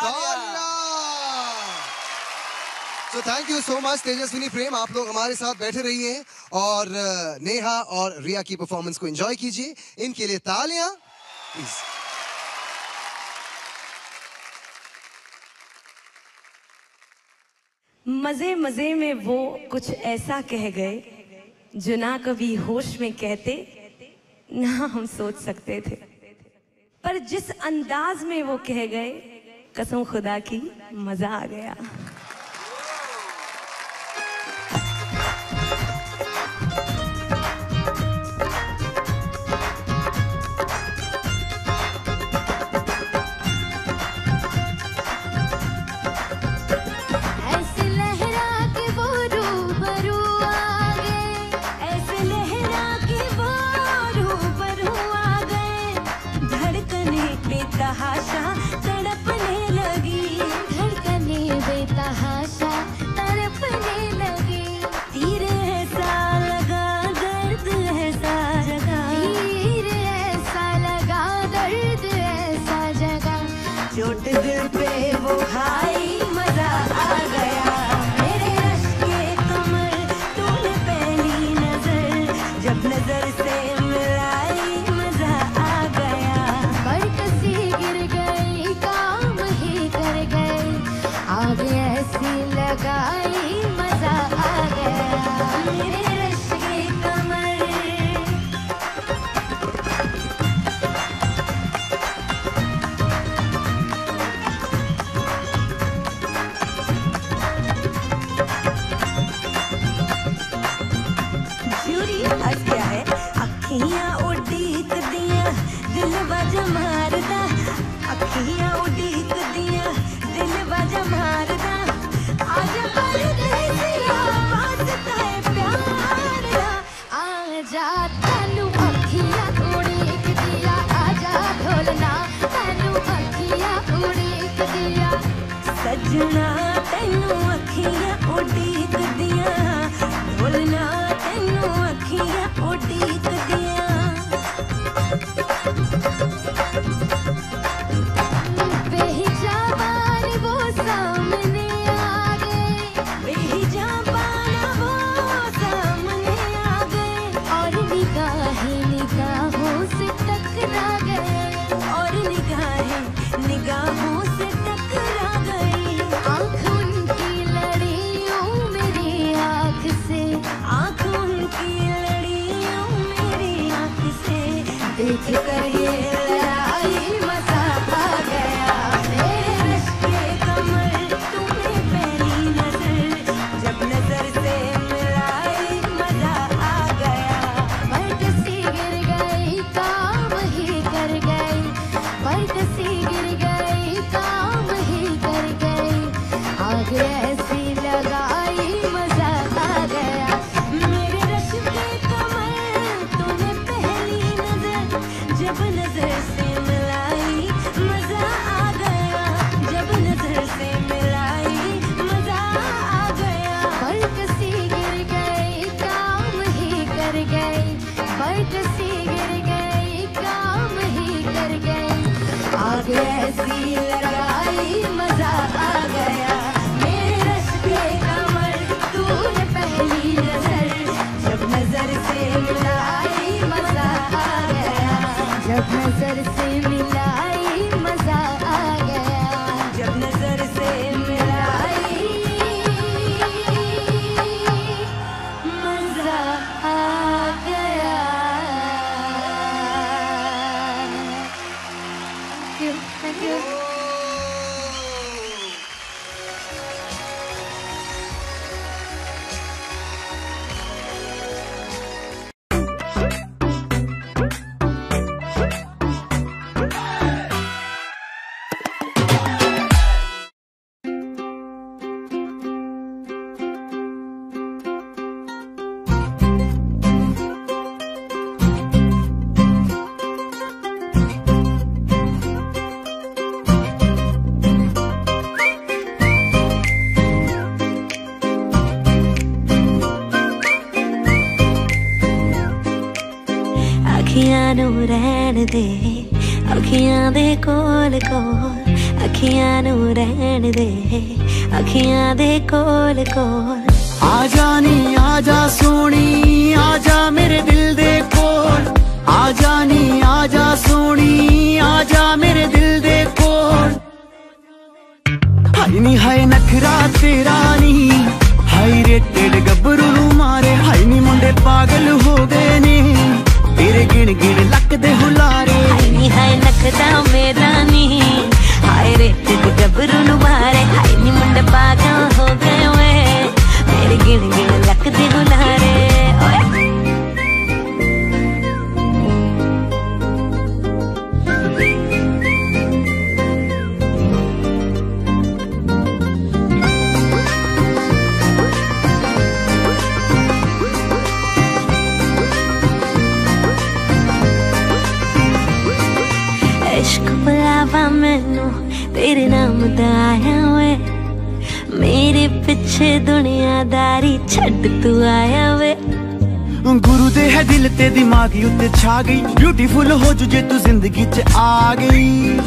S14: तो thank you so much Tejaswini Prem, आप लोग हमारे साथ बैठे रहिए और नेहा और रिया की परफॉर्मेंस को एंजॉय कीजिए। इनके लिए तालियां प्लीज।
S3: मजे मजे में वो कुछ ऐसा कह गए जो ना कभी होश में कहते ना हम सोच सकते थे, पर जिस अंदाज में वो कह गए कसम खुदा की मजा आ गया।
S15: तड़पने लगी, धड़कने बेता
S3: सजना तेनू अखियां उड़ीक दियां ढोलना तेनू अखियां उड़ीक दियां बेहिजाबान वो सामने आ गए बेहिजाबान वो सामने आ गए और निगाहों से टकरा गए और निगाहों से टकरा गई आँख उनकी लड़ियों मेरी आँख से आँख उनकी लड़ियों मेरी आँख से देख कर ये लड़ाई मजा आ गया मेरे रश के कमर तूने पहली नजर जब नजर से मिलाई मजा आ गया बट सी गिर गई काम ही कर गई बट सी गिर गई काम ही कर गई आग ऐसी लगाई मजा आ गया मेरे रश के कमर तूने पहली नजर जब नजर से मिलाई मजा आ गया जब नजर से मिलाई मजा आ गया बट सी गिर गई काम ही कर गई बट सी गिर गई काम ही कर गई आग ऐसी लगाई मजा आ गया मेरे रश के कमर तूने पहली नजर जब नजर से मिलाई मजा आ गया जब नजर से मिलाई मजा आ गया जब नजर से मिलाई मजा आ गया Thank you. अखियां नू रहन दे अखियां दे कोल कोल अखियां नू रहन दे अखियां दे कोल कोल
S1: आजा नी आजा सोनी आजा मेरे दिल दे कोल आजा नी आजा सोनी आजा मेरे दिल दे कोल हाय नी हाय नखरा तेरा नी हाय रेटेड गब्बरू नू मारे हाय नी मुंडे पागल हो गए ने तेरे गिण गिण लक दे हुलारे
S3: हाय नी हाय नखदा मेरा नी हाय रेटेड गब्बरू नू मारे हाय नी मुंडे पागल हो गए वे तेरे गिण गिण लक दे हुलारे इश्क बुलावा मैनू तेरे नाम दा आया वे मेरे पिछे दुनियादारी छड़ तू आया वे
S1: गुरु दे है दिल ते दिमागी उत्ते छा गई ब्यूटीफुल हो जुजे तू जिंदगी च आ गई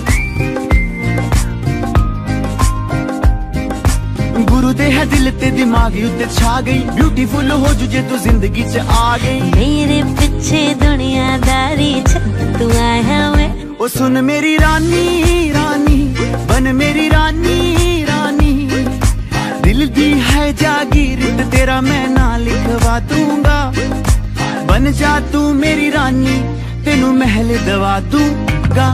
S1: गुरु दे है दिल ते दिमागी उत्ते छा गई ब्यूटीफुल हो जुजे तू जिंदगी च आ गई
S3: मेरे पिछे दुनियादारी छड़ तू आया वे
S1: ओ सुन मेरी रानी रानी बन मेरी रानी रानी दिल दी है जागीर तेरा मैं ना लिखवा दूंगा बन जा तू मेरी रानी तेनू महल दवा दूंगा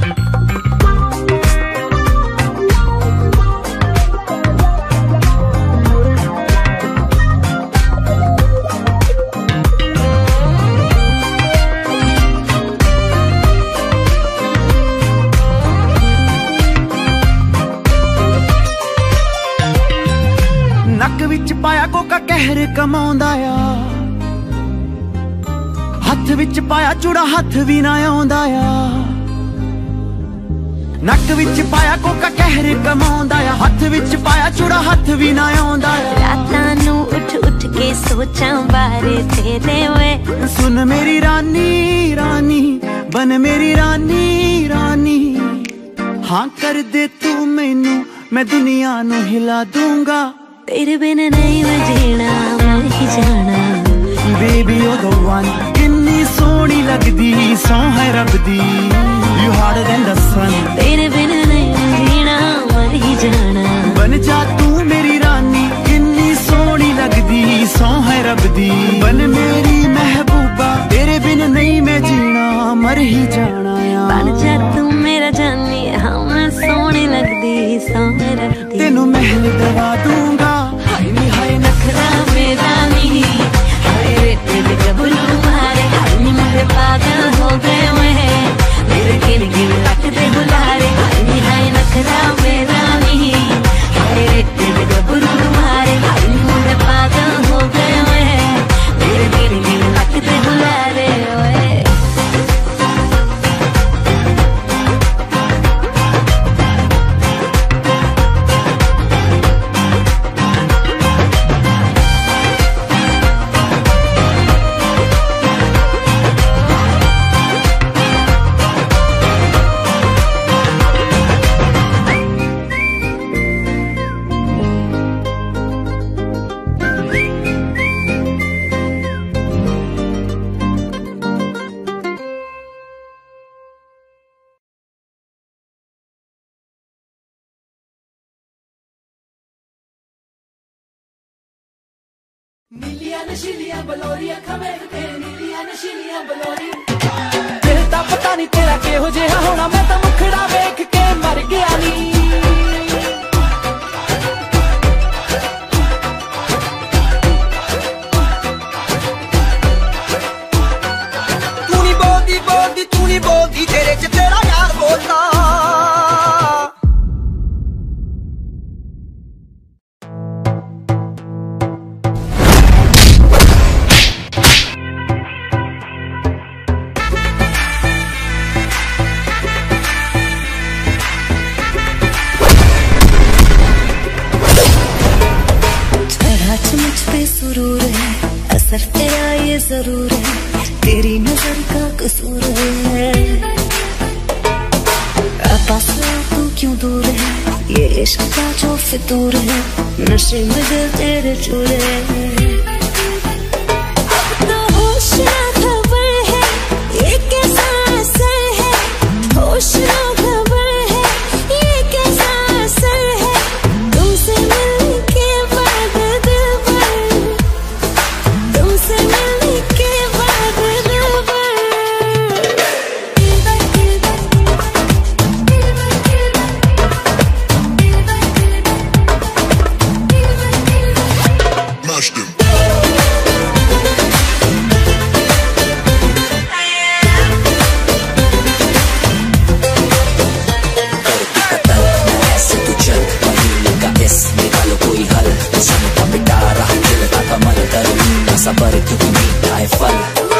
S1: नक विच पाया कोका कहर कमाउंदा आ हथ विच पाया चूड़ा हथ भी ना आउंदा आ
S7: नक विच पाया कोका कहर कमाउंदा आ, हथ विच पाया चूड़ा हथ भी ना आउंदा आ।
S3: रातां नूं उठ उठ के सोचां बारे तेरे वे।
S7: सुन मेरी रानी रानी बन मेरी रानी रानी, हाँ कर दे तू मैनू मैं दुनिया नू हिला दूंगा।
S3: तेरे बिन नहीं मैं जीना मर ही जाना।
S7: बेबी ओ द वन, किन्नी सोहनी लगदी सौ है रब दी, you harder than the sun.
S3: तेरे बिन नहीं मैं जीना मर ही जाना।
S7: बन जा तू मेरी रानी, किन्नी सोहनी लगदी सौ है रब दी, बन मेरी महबूबा। तेरे बिन नहीं मैं जीना मर ही जाना।
S3: बन जा तू मेरा जानी, हाँ मैं सोहनी लगदी सौ है रब दी।
S7: तेनू महल दवा दूंगा।
S3: हाय नी हाय नखरा मेरा नी, हाय रे तेरे गबरू मारे, हाय नी मेरे पागल हो गए मैं, मेरे गिन गिन रखते बुलारे। हाय नी हाय नखरा मेरा नी, हाय रे तेरे गबरू मारे, हाय नी मेरे पागल हो गए मैं, मेरे गिन गिन रखते बुलारे।
S1: नीलियां नशीलियां बलोरियां खमेर के, नीलियां नशीलियां बलोरियां। तेरे ता पता नहीं तेरा केहो जिहा होना, मैं तो मुखड़ा वेख के मर गया नी।
S6: तू नहीं बोलदी बोलदी तू नहीं बोलदी, तेरे च तेरा यार बोलता।
S3: मुझ पे सुरूर है, असर तेरा ये जरूर है, तेरी नजर का कसूर है। पास तू क्यों दूर है, ये इश्क का जो फितूर है, नशे में दिल तेरे चूर है। अब तो होश ना खबर है, ये कैसा असर है, होश ना खबर है, ये कैसा असर है, तुमसे मिलने के बाद
S1: सबर क्योंकि मीठा है फल।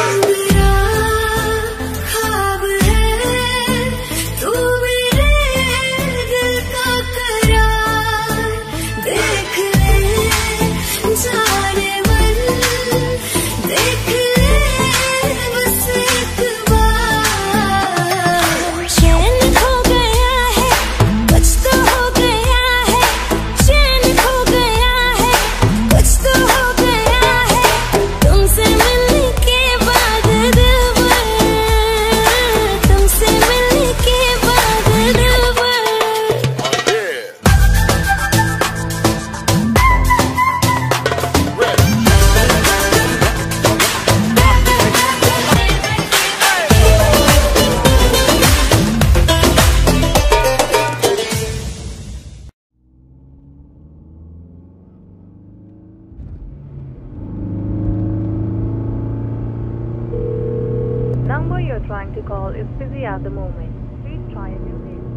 S15: Number you're trying to call is busy at the moment. Please try a new name.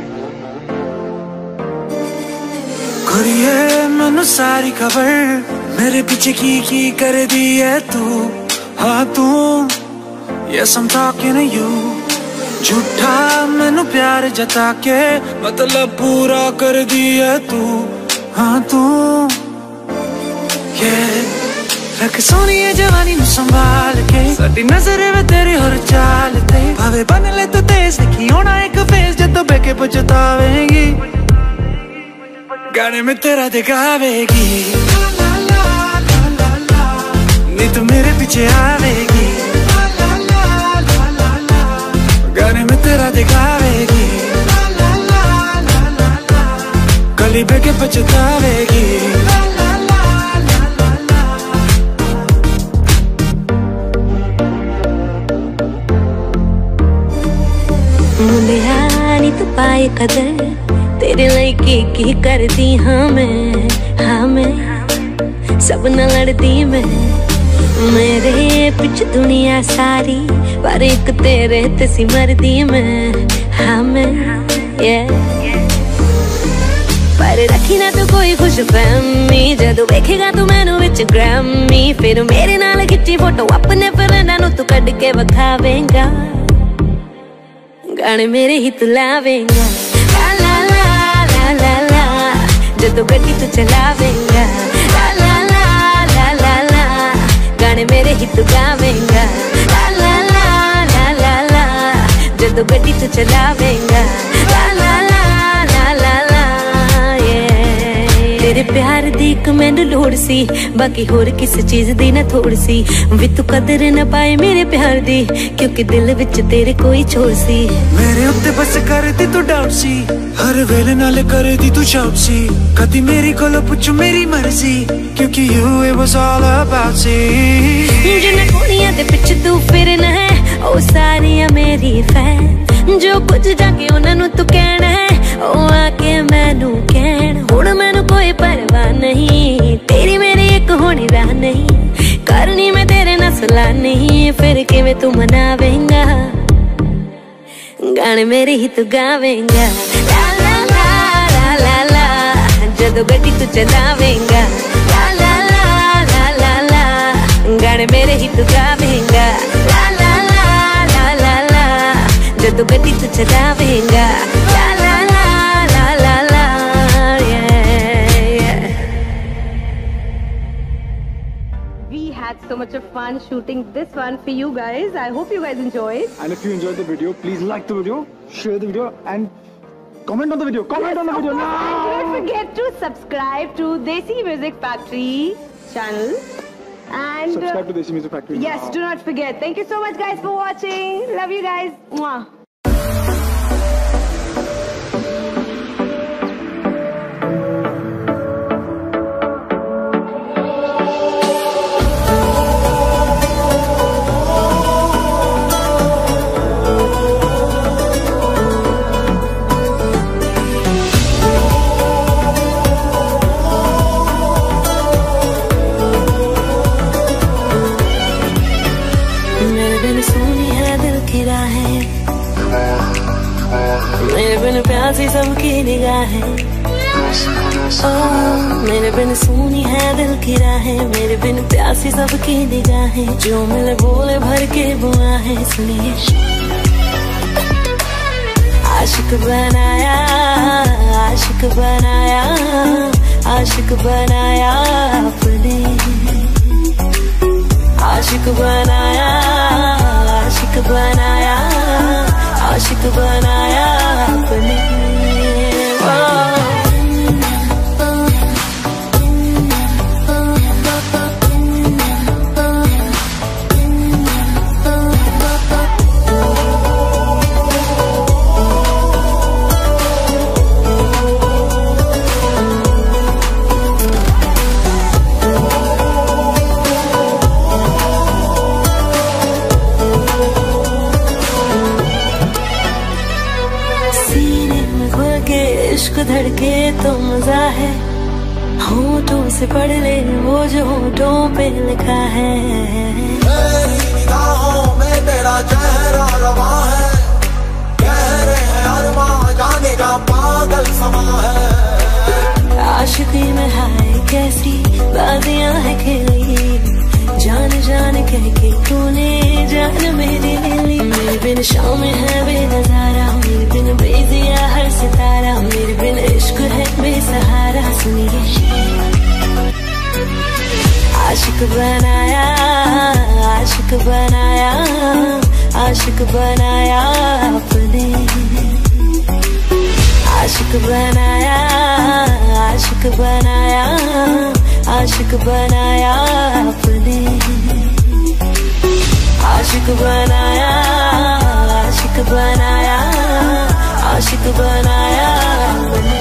S6: कुड़िए मैनू सारी खबर
S7: मेरे पीछे की कर दी है तू, हाँ तू। Yes I'm talking to you। झूठा मैनू प्यार जता के मतलब पूरा कर दी है तू, हाँ तू। रख सोनी है जवानी नू संभाल के, साडी नजर वे तेरी हर चाल ते। भावे बन ले तू तेज, देखी होना एक फेस जदों बेके पछतावेगी, गाने में तेरा दिखावेगी। नी तू मेरे पीछे आवेगी, गाने में तेरा दिखावेगी, गली बेके पछतावेगी।
S3: मुंडिया नी तू पाए कदर, तेरे लिए की करती हाँ मैं सब न लड़ती मैं। मेरे पिछ दुनिया सारी, पर एक तेरे ते सी मरदी मैं, हाँ मैं पर रखी ना तू कोई खुश फहमी, जदों वेखेगा तू मैनू विच ग्रैमी। फिर मेरे नाल खिच्ची फोटो अपने फ्रेंडां नू तू कढ के विखावेंगा, गाने मेरे ही तू लावेंगा। जदों गड्डी तू चलावेंगा, ला ला ला ला ला ला, गाने मेरे ही तू गावेंगा। ला ला ला ला ला ला, जदों गड्डी तू चलावेंगा। ला ला ला ला ला ला, तेरे प्यार दी एक मैनू लोड़ सी, बाकी होर किस चीज दी ना थोड़ सी। वी तू कदर न पाए मेरे प्यार दी, क्योंकि दिल विच तेरे कोई छोड़ सी।
S7: मेरे उत्ते बस कर दी तू डाउट सी, हर वेले नाल कर दी तू शाउट सी। कदी मेरी कोलों पुछ मेरी मर्जी, क्योंकि you it was all about you।
S3: जिन्हें कुड़ियां दे पिछ तू फिरना है, ओ सारियां मेरी फैन। जो कुछ जाके उन्हां नू तू कहना है, ओ आके मैनू कहण। हुण मैनू कोई परवाह नहीं, तेरी मेरी एक होनी राह नहीं। करनी मैं तेरे नाल सलाह नहीं, फिर किवें तू मनावेंगा, गाने मेरे ही तू गावेंगा। ला ला ला ला ला ला, जदों गड्डी तू चलावेंगा। ला ला ला ला ला ला, गाने मेरे ही तू गावेंगा। ला ला ला ला ला ला, जदों गड्डी तू चलावेंगा। ला ला ला ला ला ला,
S16: We had so much of fun shooting this one for you guys. I hope you guys enjoyed.
S17: And if you enjoyed the video, please like the video, share the video, and comment on the video. Comment on the video now.
S16: And don't forget to subscribe to Desi Music Factory channel. And
S17: subscribe to Desi Music Factory.
S16: Yes, do not forget. Thank you so much, guys, for watching. Love you guys. Mwah.
S3: मेरे बिन प्यासी सबकी निगाहें, मेरे बिन सुनी है दिल की राहें। मेरे बिन प्यासी सबकी निगाहें, जो मिले बोले भर के बुआ है। सुनिए आशिक बनाया, आशिक बनाया, आशिक बनाया अपने। आशिक बनाया, आशिक बनाया, आशिक बनाया अपने। इश्क धड़के तो मजा है, होठों से पढ़ ले वो जो होठों पे लिखा है।
S6: मेरी निगाहों में तेरा चेहरा रवा है, गहरे हैं अरमां जाने का पागल समा है।
S3: आशिकी में हाय कैसी बाजियां है बिन शाम है बेनजारा, मेरे बिन बेजिया हर सितारा, मेरे बिन इश्क है बेसहारा। सुनिए आशिक बनाया, आशिक बनाया, आशिक बनाया आपने, आशिक बनाया, आशिक बनाया, आशिक बनाया आपने, आशिक बनाया, आशिक बनाया, आशिक बनाया आपने।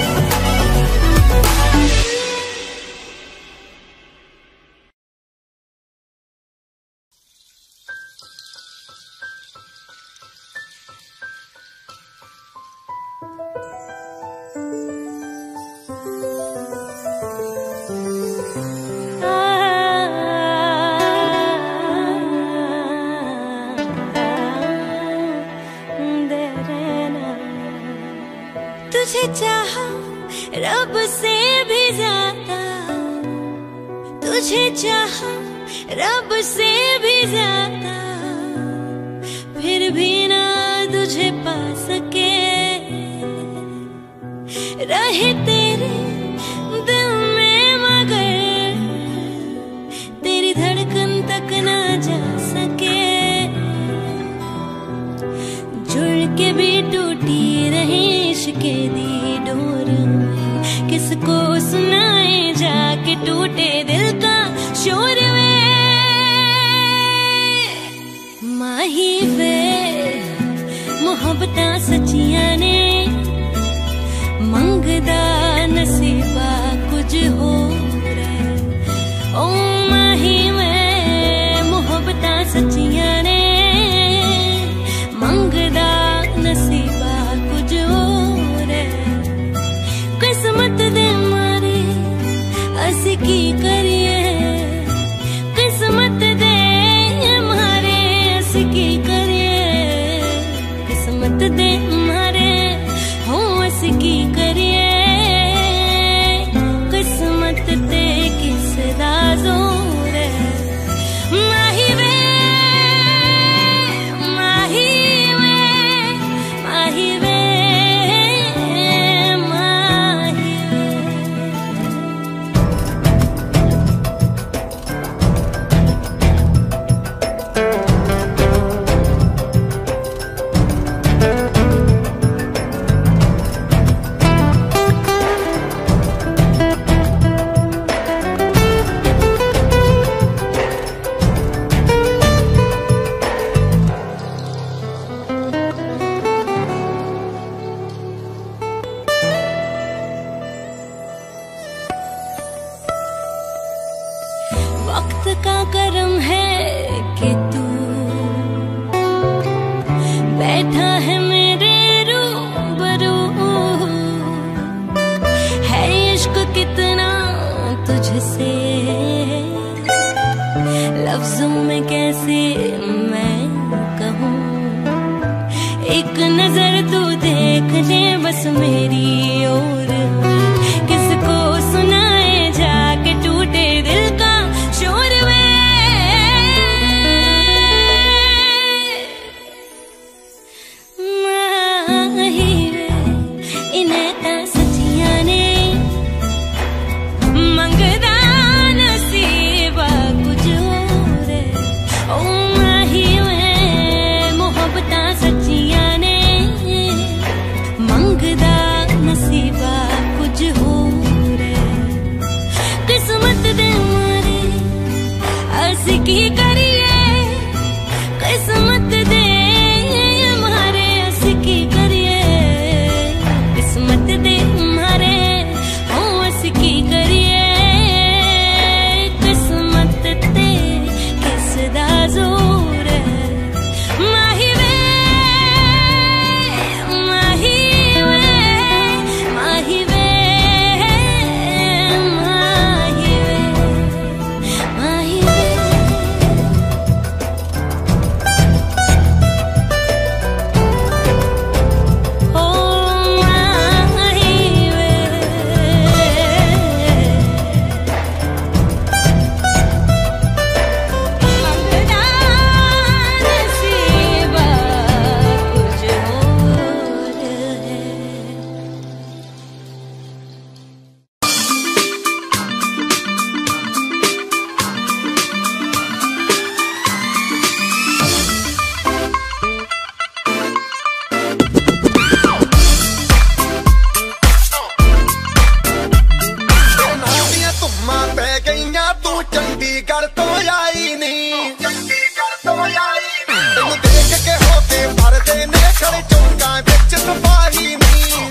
S3: तुझे चाहा रब से भी ज्यादा, तुझे चाहा रब से भी ज्यादा, फिर भी ना तुझे पा सके, रहे तेरे दिल में मगर तेरी धड़कन तक ना जा सके, जुड़ के भी टूटी रही के दी डोर में, किसको सुनाए जाके टूटे दिल का शोर में। माही वे मोहब्बतां सच्चियां ने, मंगदा नसीबा कुछ हो रहा। ओ माही वे मोहब्बतां सच्चियां ने, मंगदा नसीबा कुछ हो। किस्मत दे मारे असी की करिए, किस्मत दे मारे असी की करिए, किस्मत दे मारे हो असी की करिए, किस्मत ते किस दा जोर है। माही वे, माही वे, माही वे, वक्त का करम है कि तू बैठा है मेरे रूबरू, है इश्क कितना तुझसे लफ्जों में कैसे मैं कहूँ, एक नजर तू देख ले बस मेरी ओर, किसको सुनाए जाके टूटे दिल का शोर में। माही वे इन्हें ता सच्चियां ने, मंगदा नसीबा कुछ और। ओ माही वे मोहब्बतां सच्चियां ने, मंगदा
S18: मैं बिच सफाही नी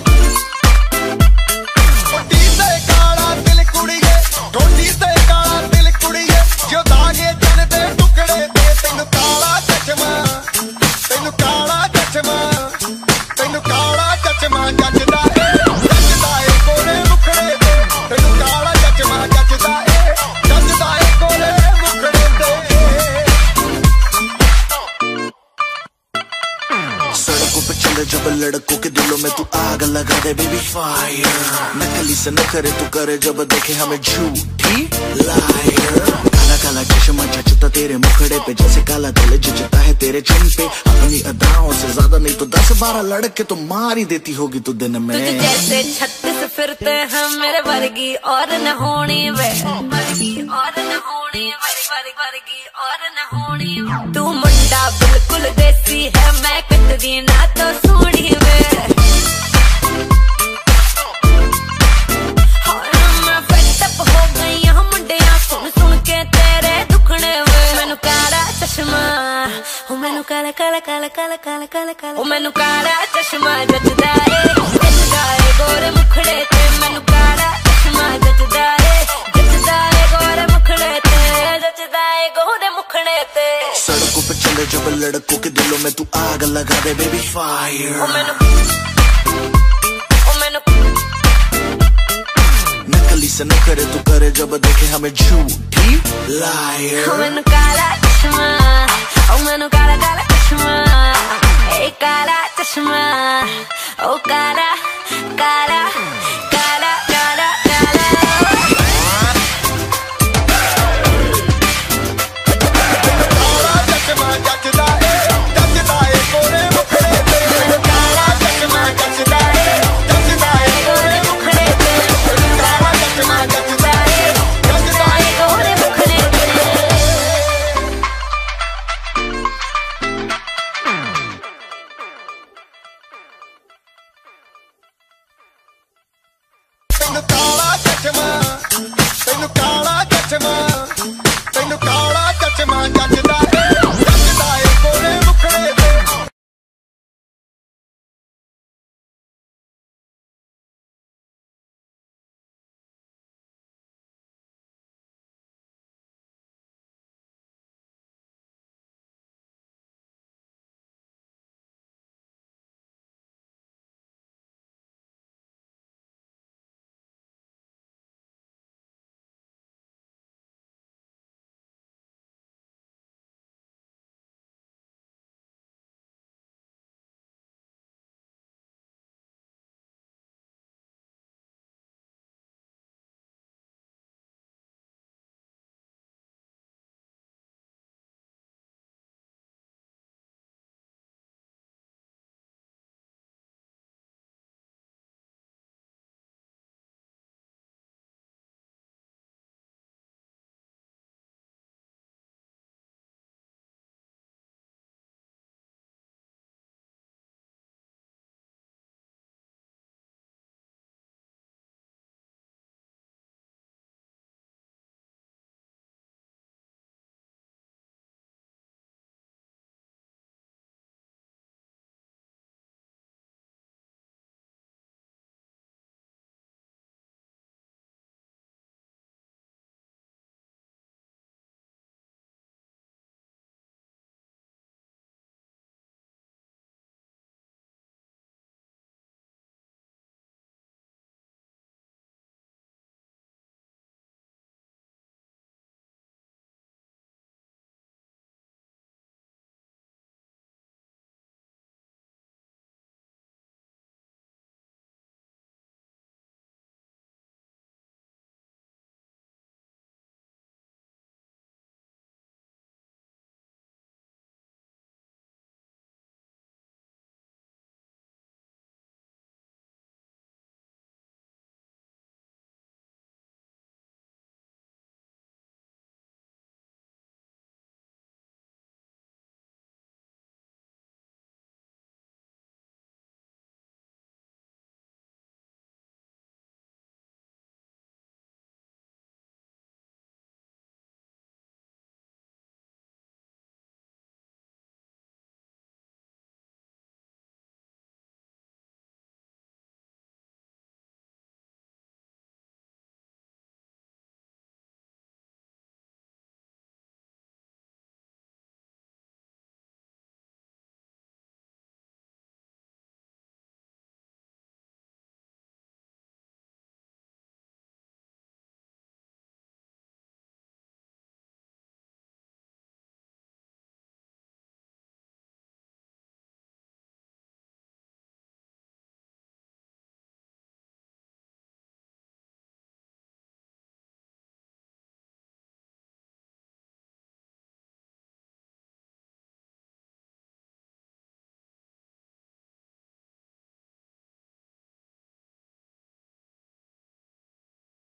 S18: ठोडी ते काला दिल कुड़िए ठोडी ते काला दिल कुड़िए जो दागे चन दे टुकड़े दे तेनू काला चश्मा तेनू काला चश्मा तेनू काला चश्मा जचदा ए गोरे मुखड़े दे तेनू काला चश्मा जचदा ए गोरे मुखड़े दे
S19: सड़कों पे चले जब लड़कों के दिलों में तू आग लगा दे बेबी फायर नकली से न करे तू करे जब देखे हमें झूठी लायर काला काला चश्मा जचता तेरे मुखड़े पे जैसे काला दिल जचता है तेरे चिन पे अपनी अदाओं से ज्यादा नहीं तो 10-12 लड़के तो मार ही देती होगी तू दिन में
S3: तुझे जैसे 36 फिरते हैं मेरे वर्गी और न होनी वे वर्गी और न होनी वर्गी और न होनी तू मुंडा बिल्कुल देसी है मैं कटदी ना तो सोनी वे मैं फेटअप हो गई हूं मुंडिया सुन सुन के तेरे दुखने वे मैनू काला चश्मा ओ मैनू काला काला काला काला काला काला काला ओ मैनू काला चश्मा जचदा ए गोरे मुखड़े ते मैनू काला चश्मा जचदा ए गोरे मुखड़े ते जचदा ए गोरे मुखड़े ते
S19: सड़कों पे चले जब लड़कों के दिलों में तू आग लगा दे बेबी फायर नकली से न करे तू करे जब देखे हमें झूठी लायर
S3: मैनू काला चश्मा ओ मैनू काला काला चश्मा ए काला चश्मा ओ काला काला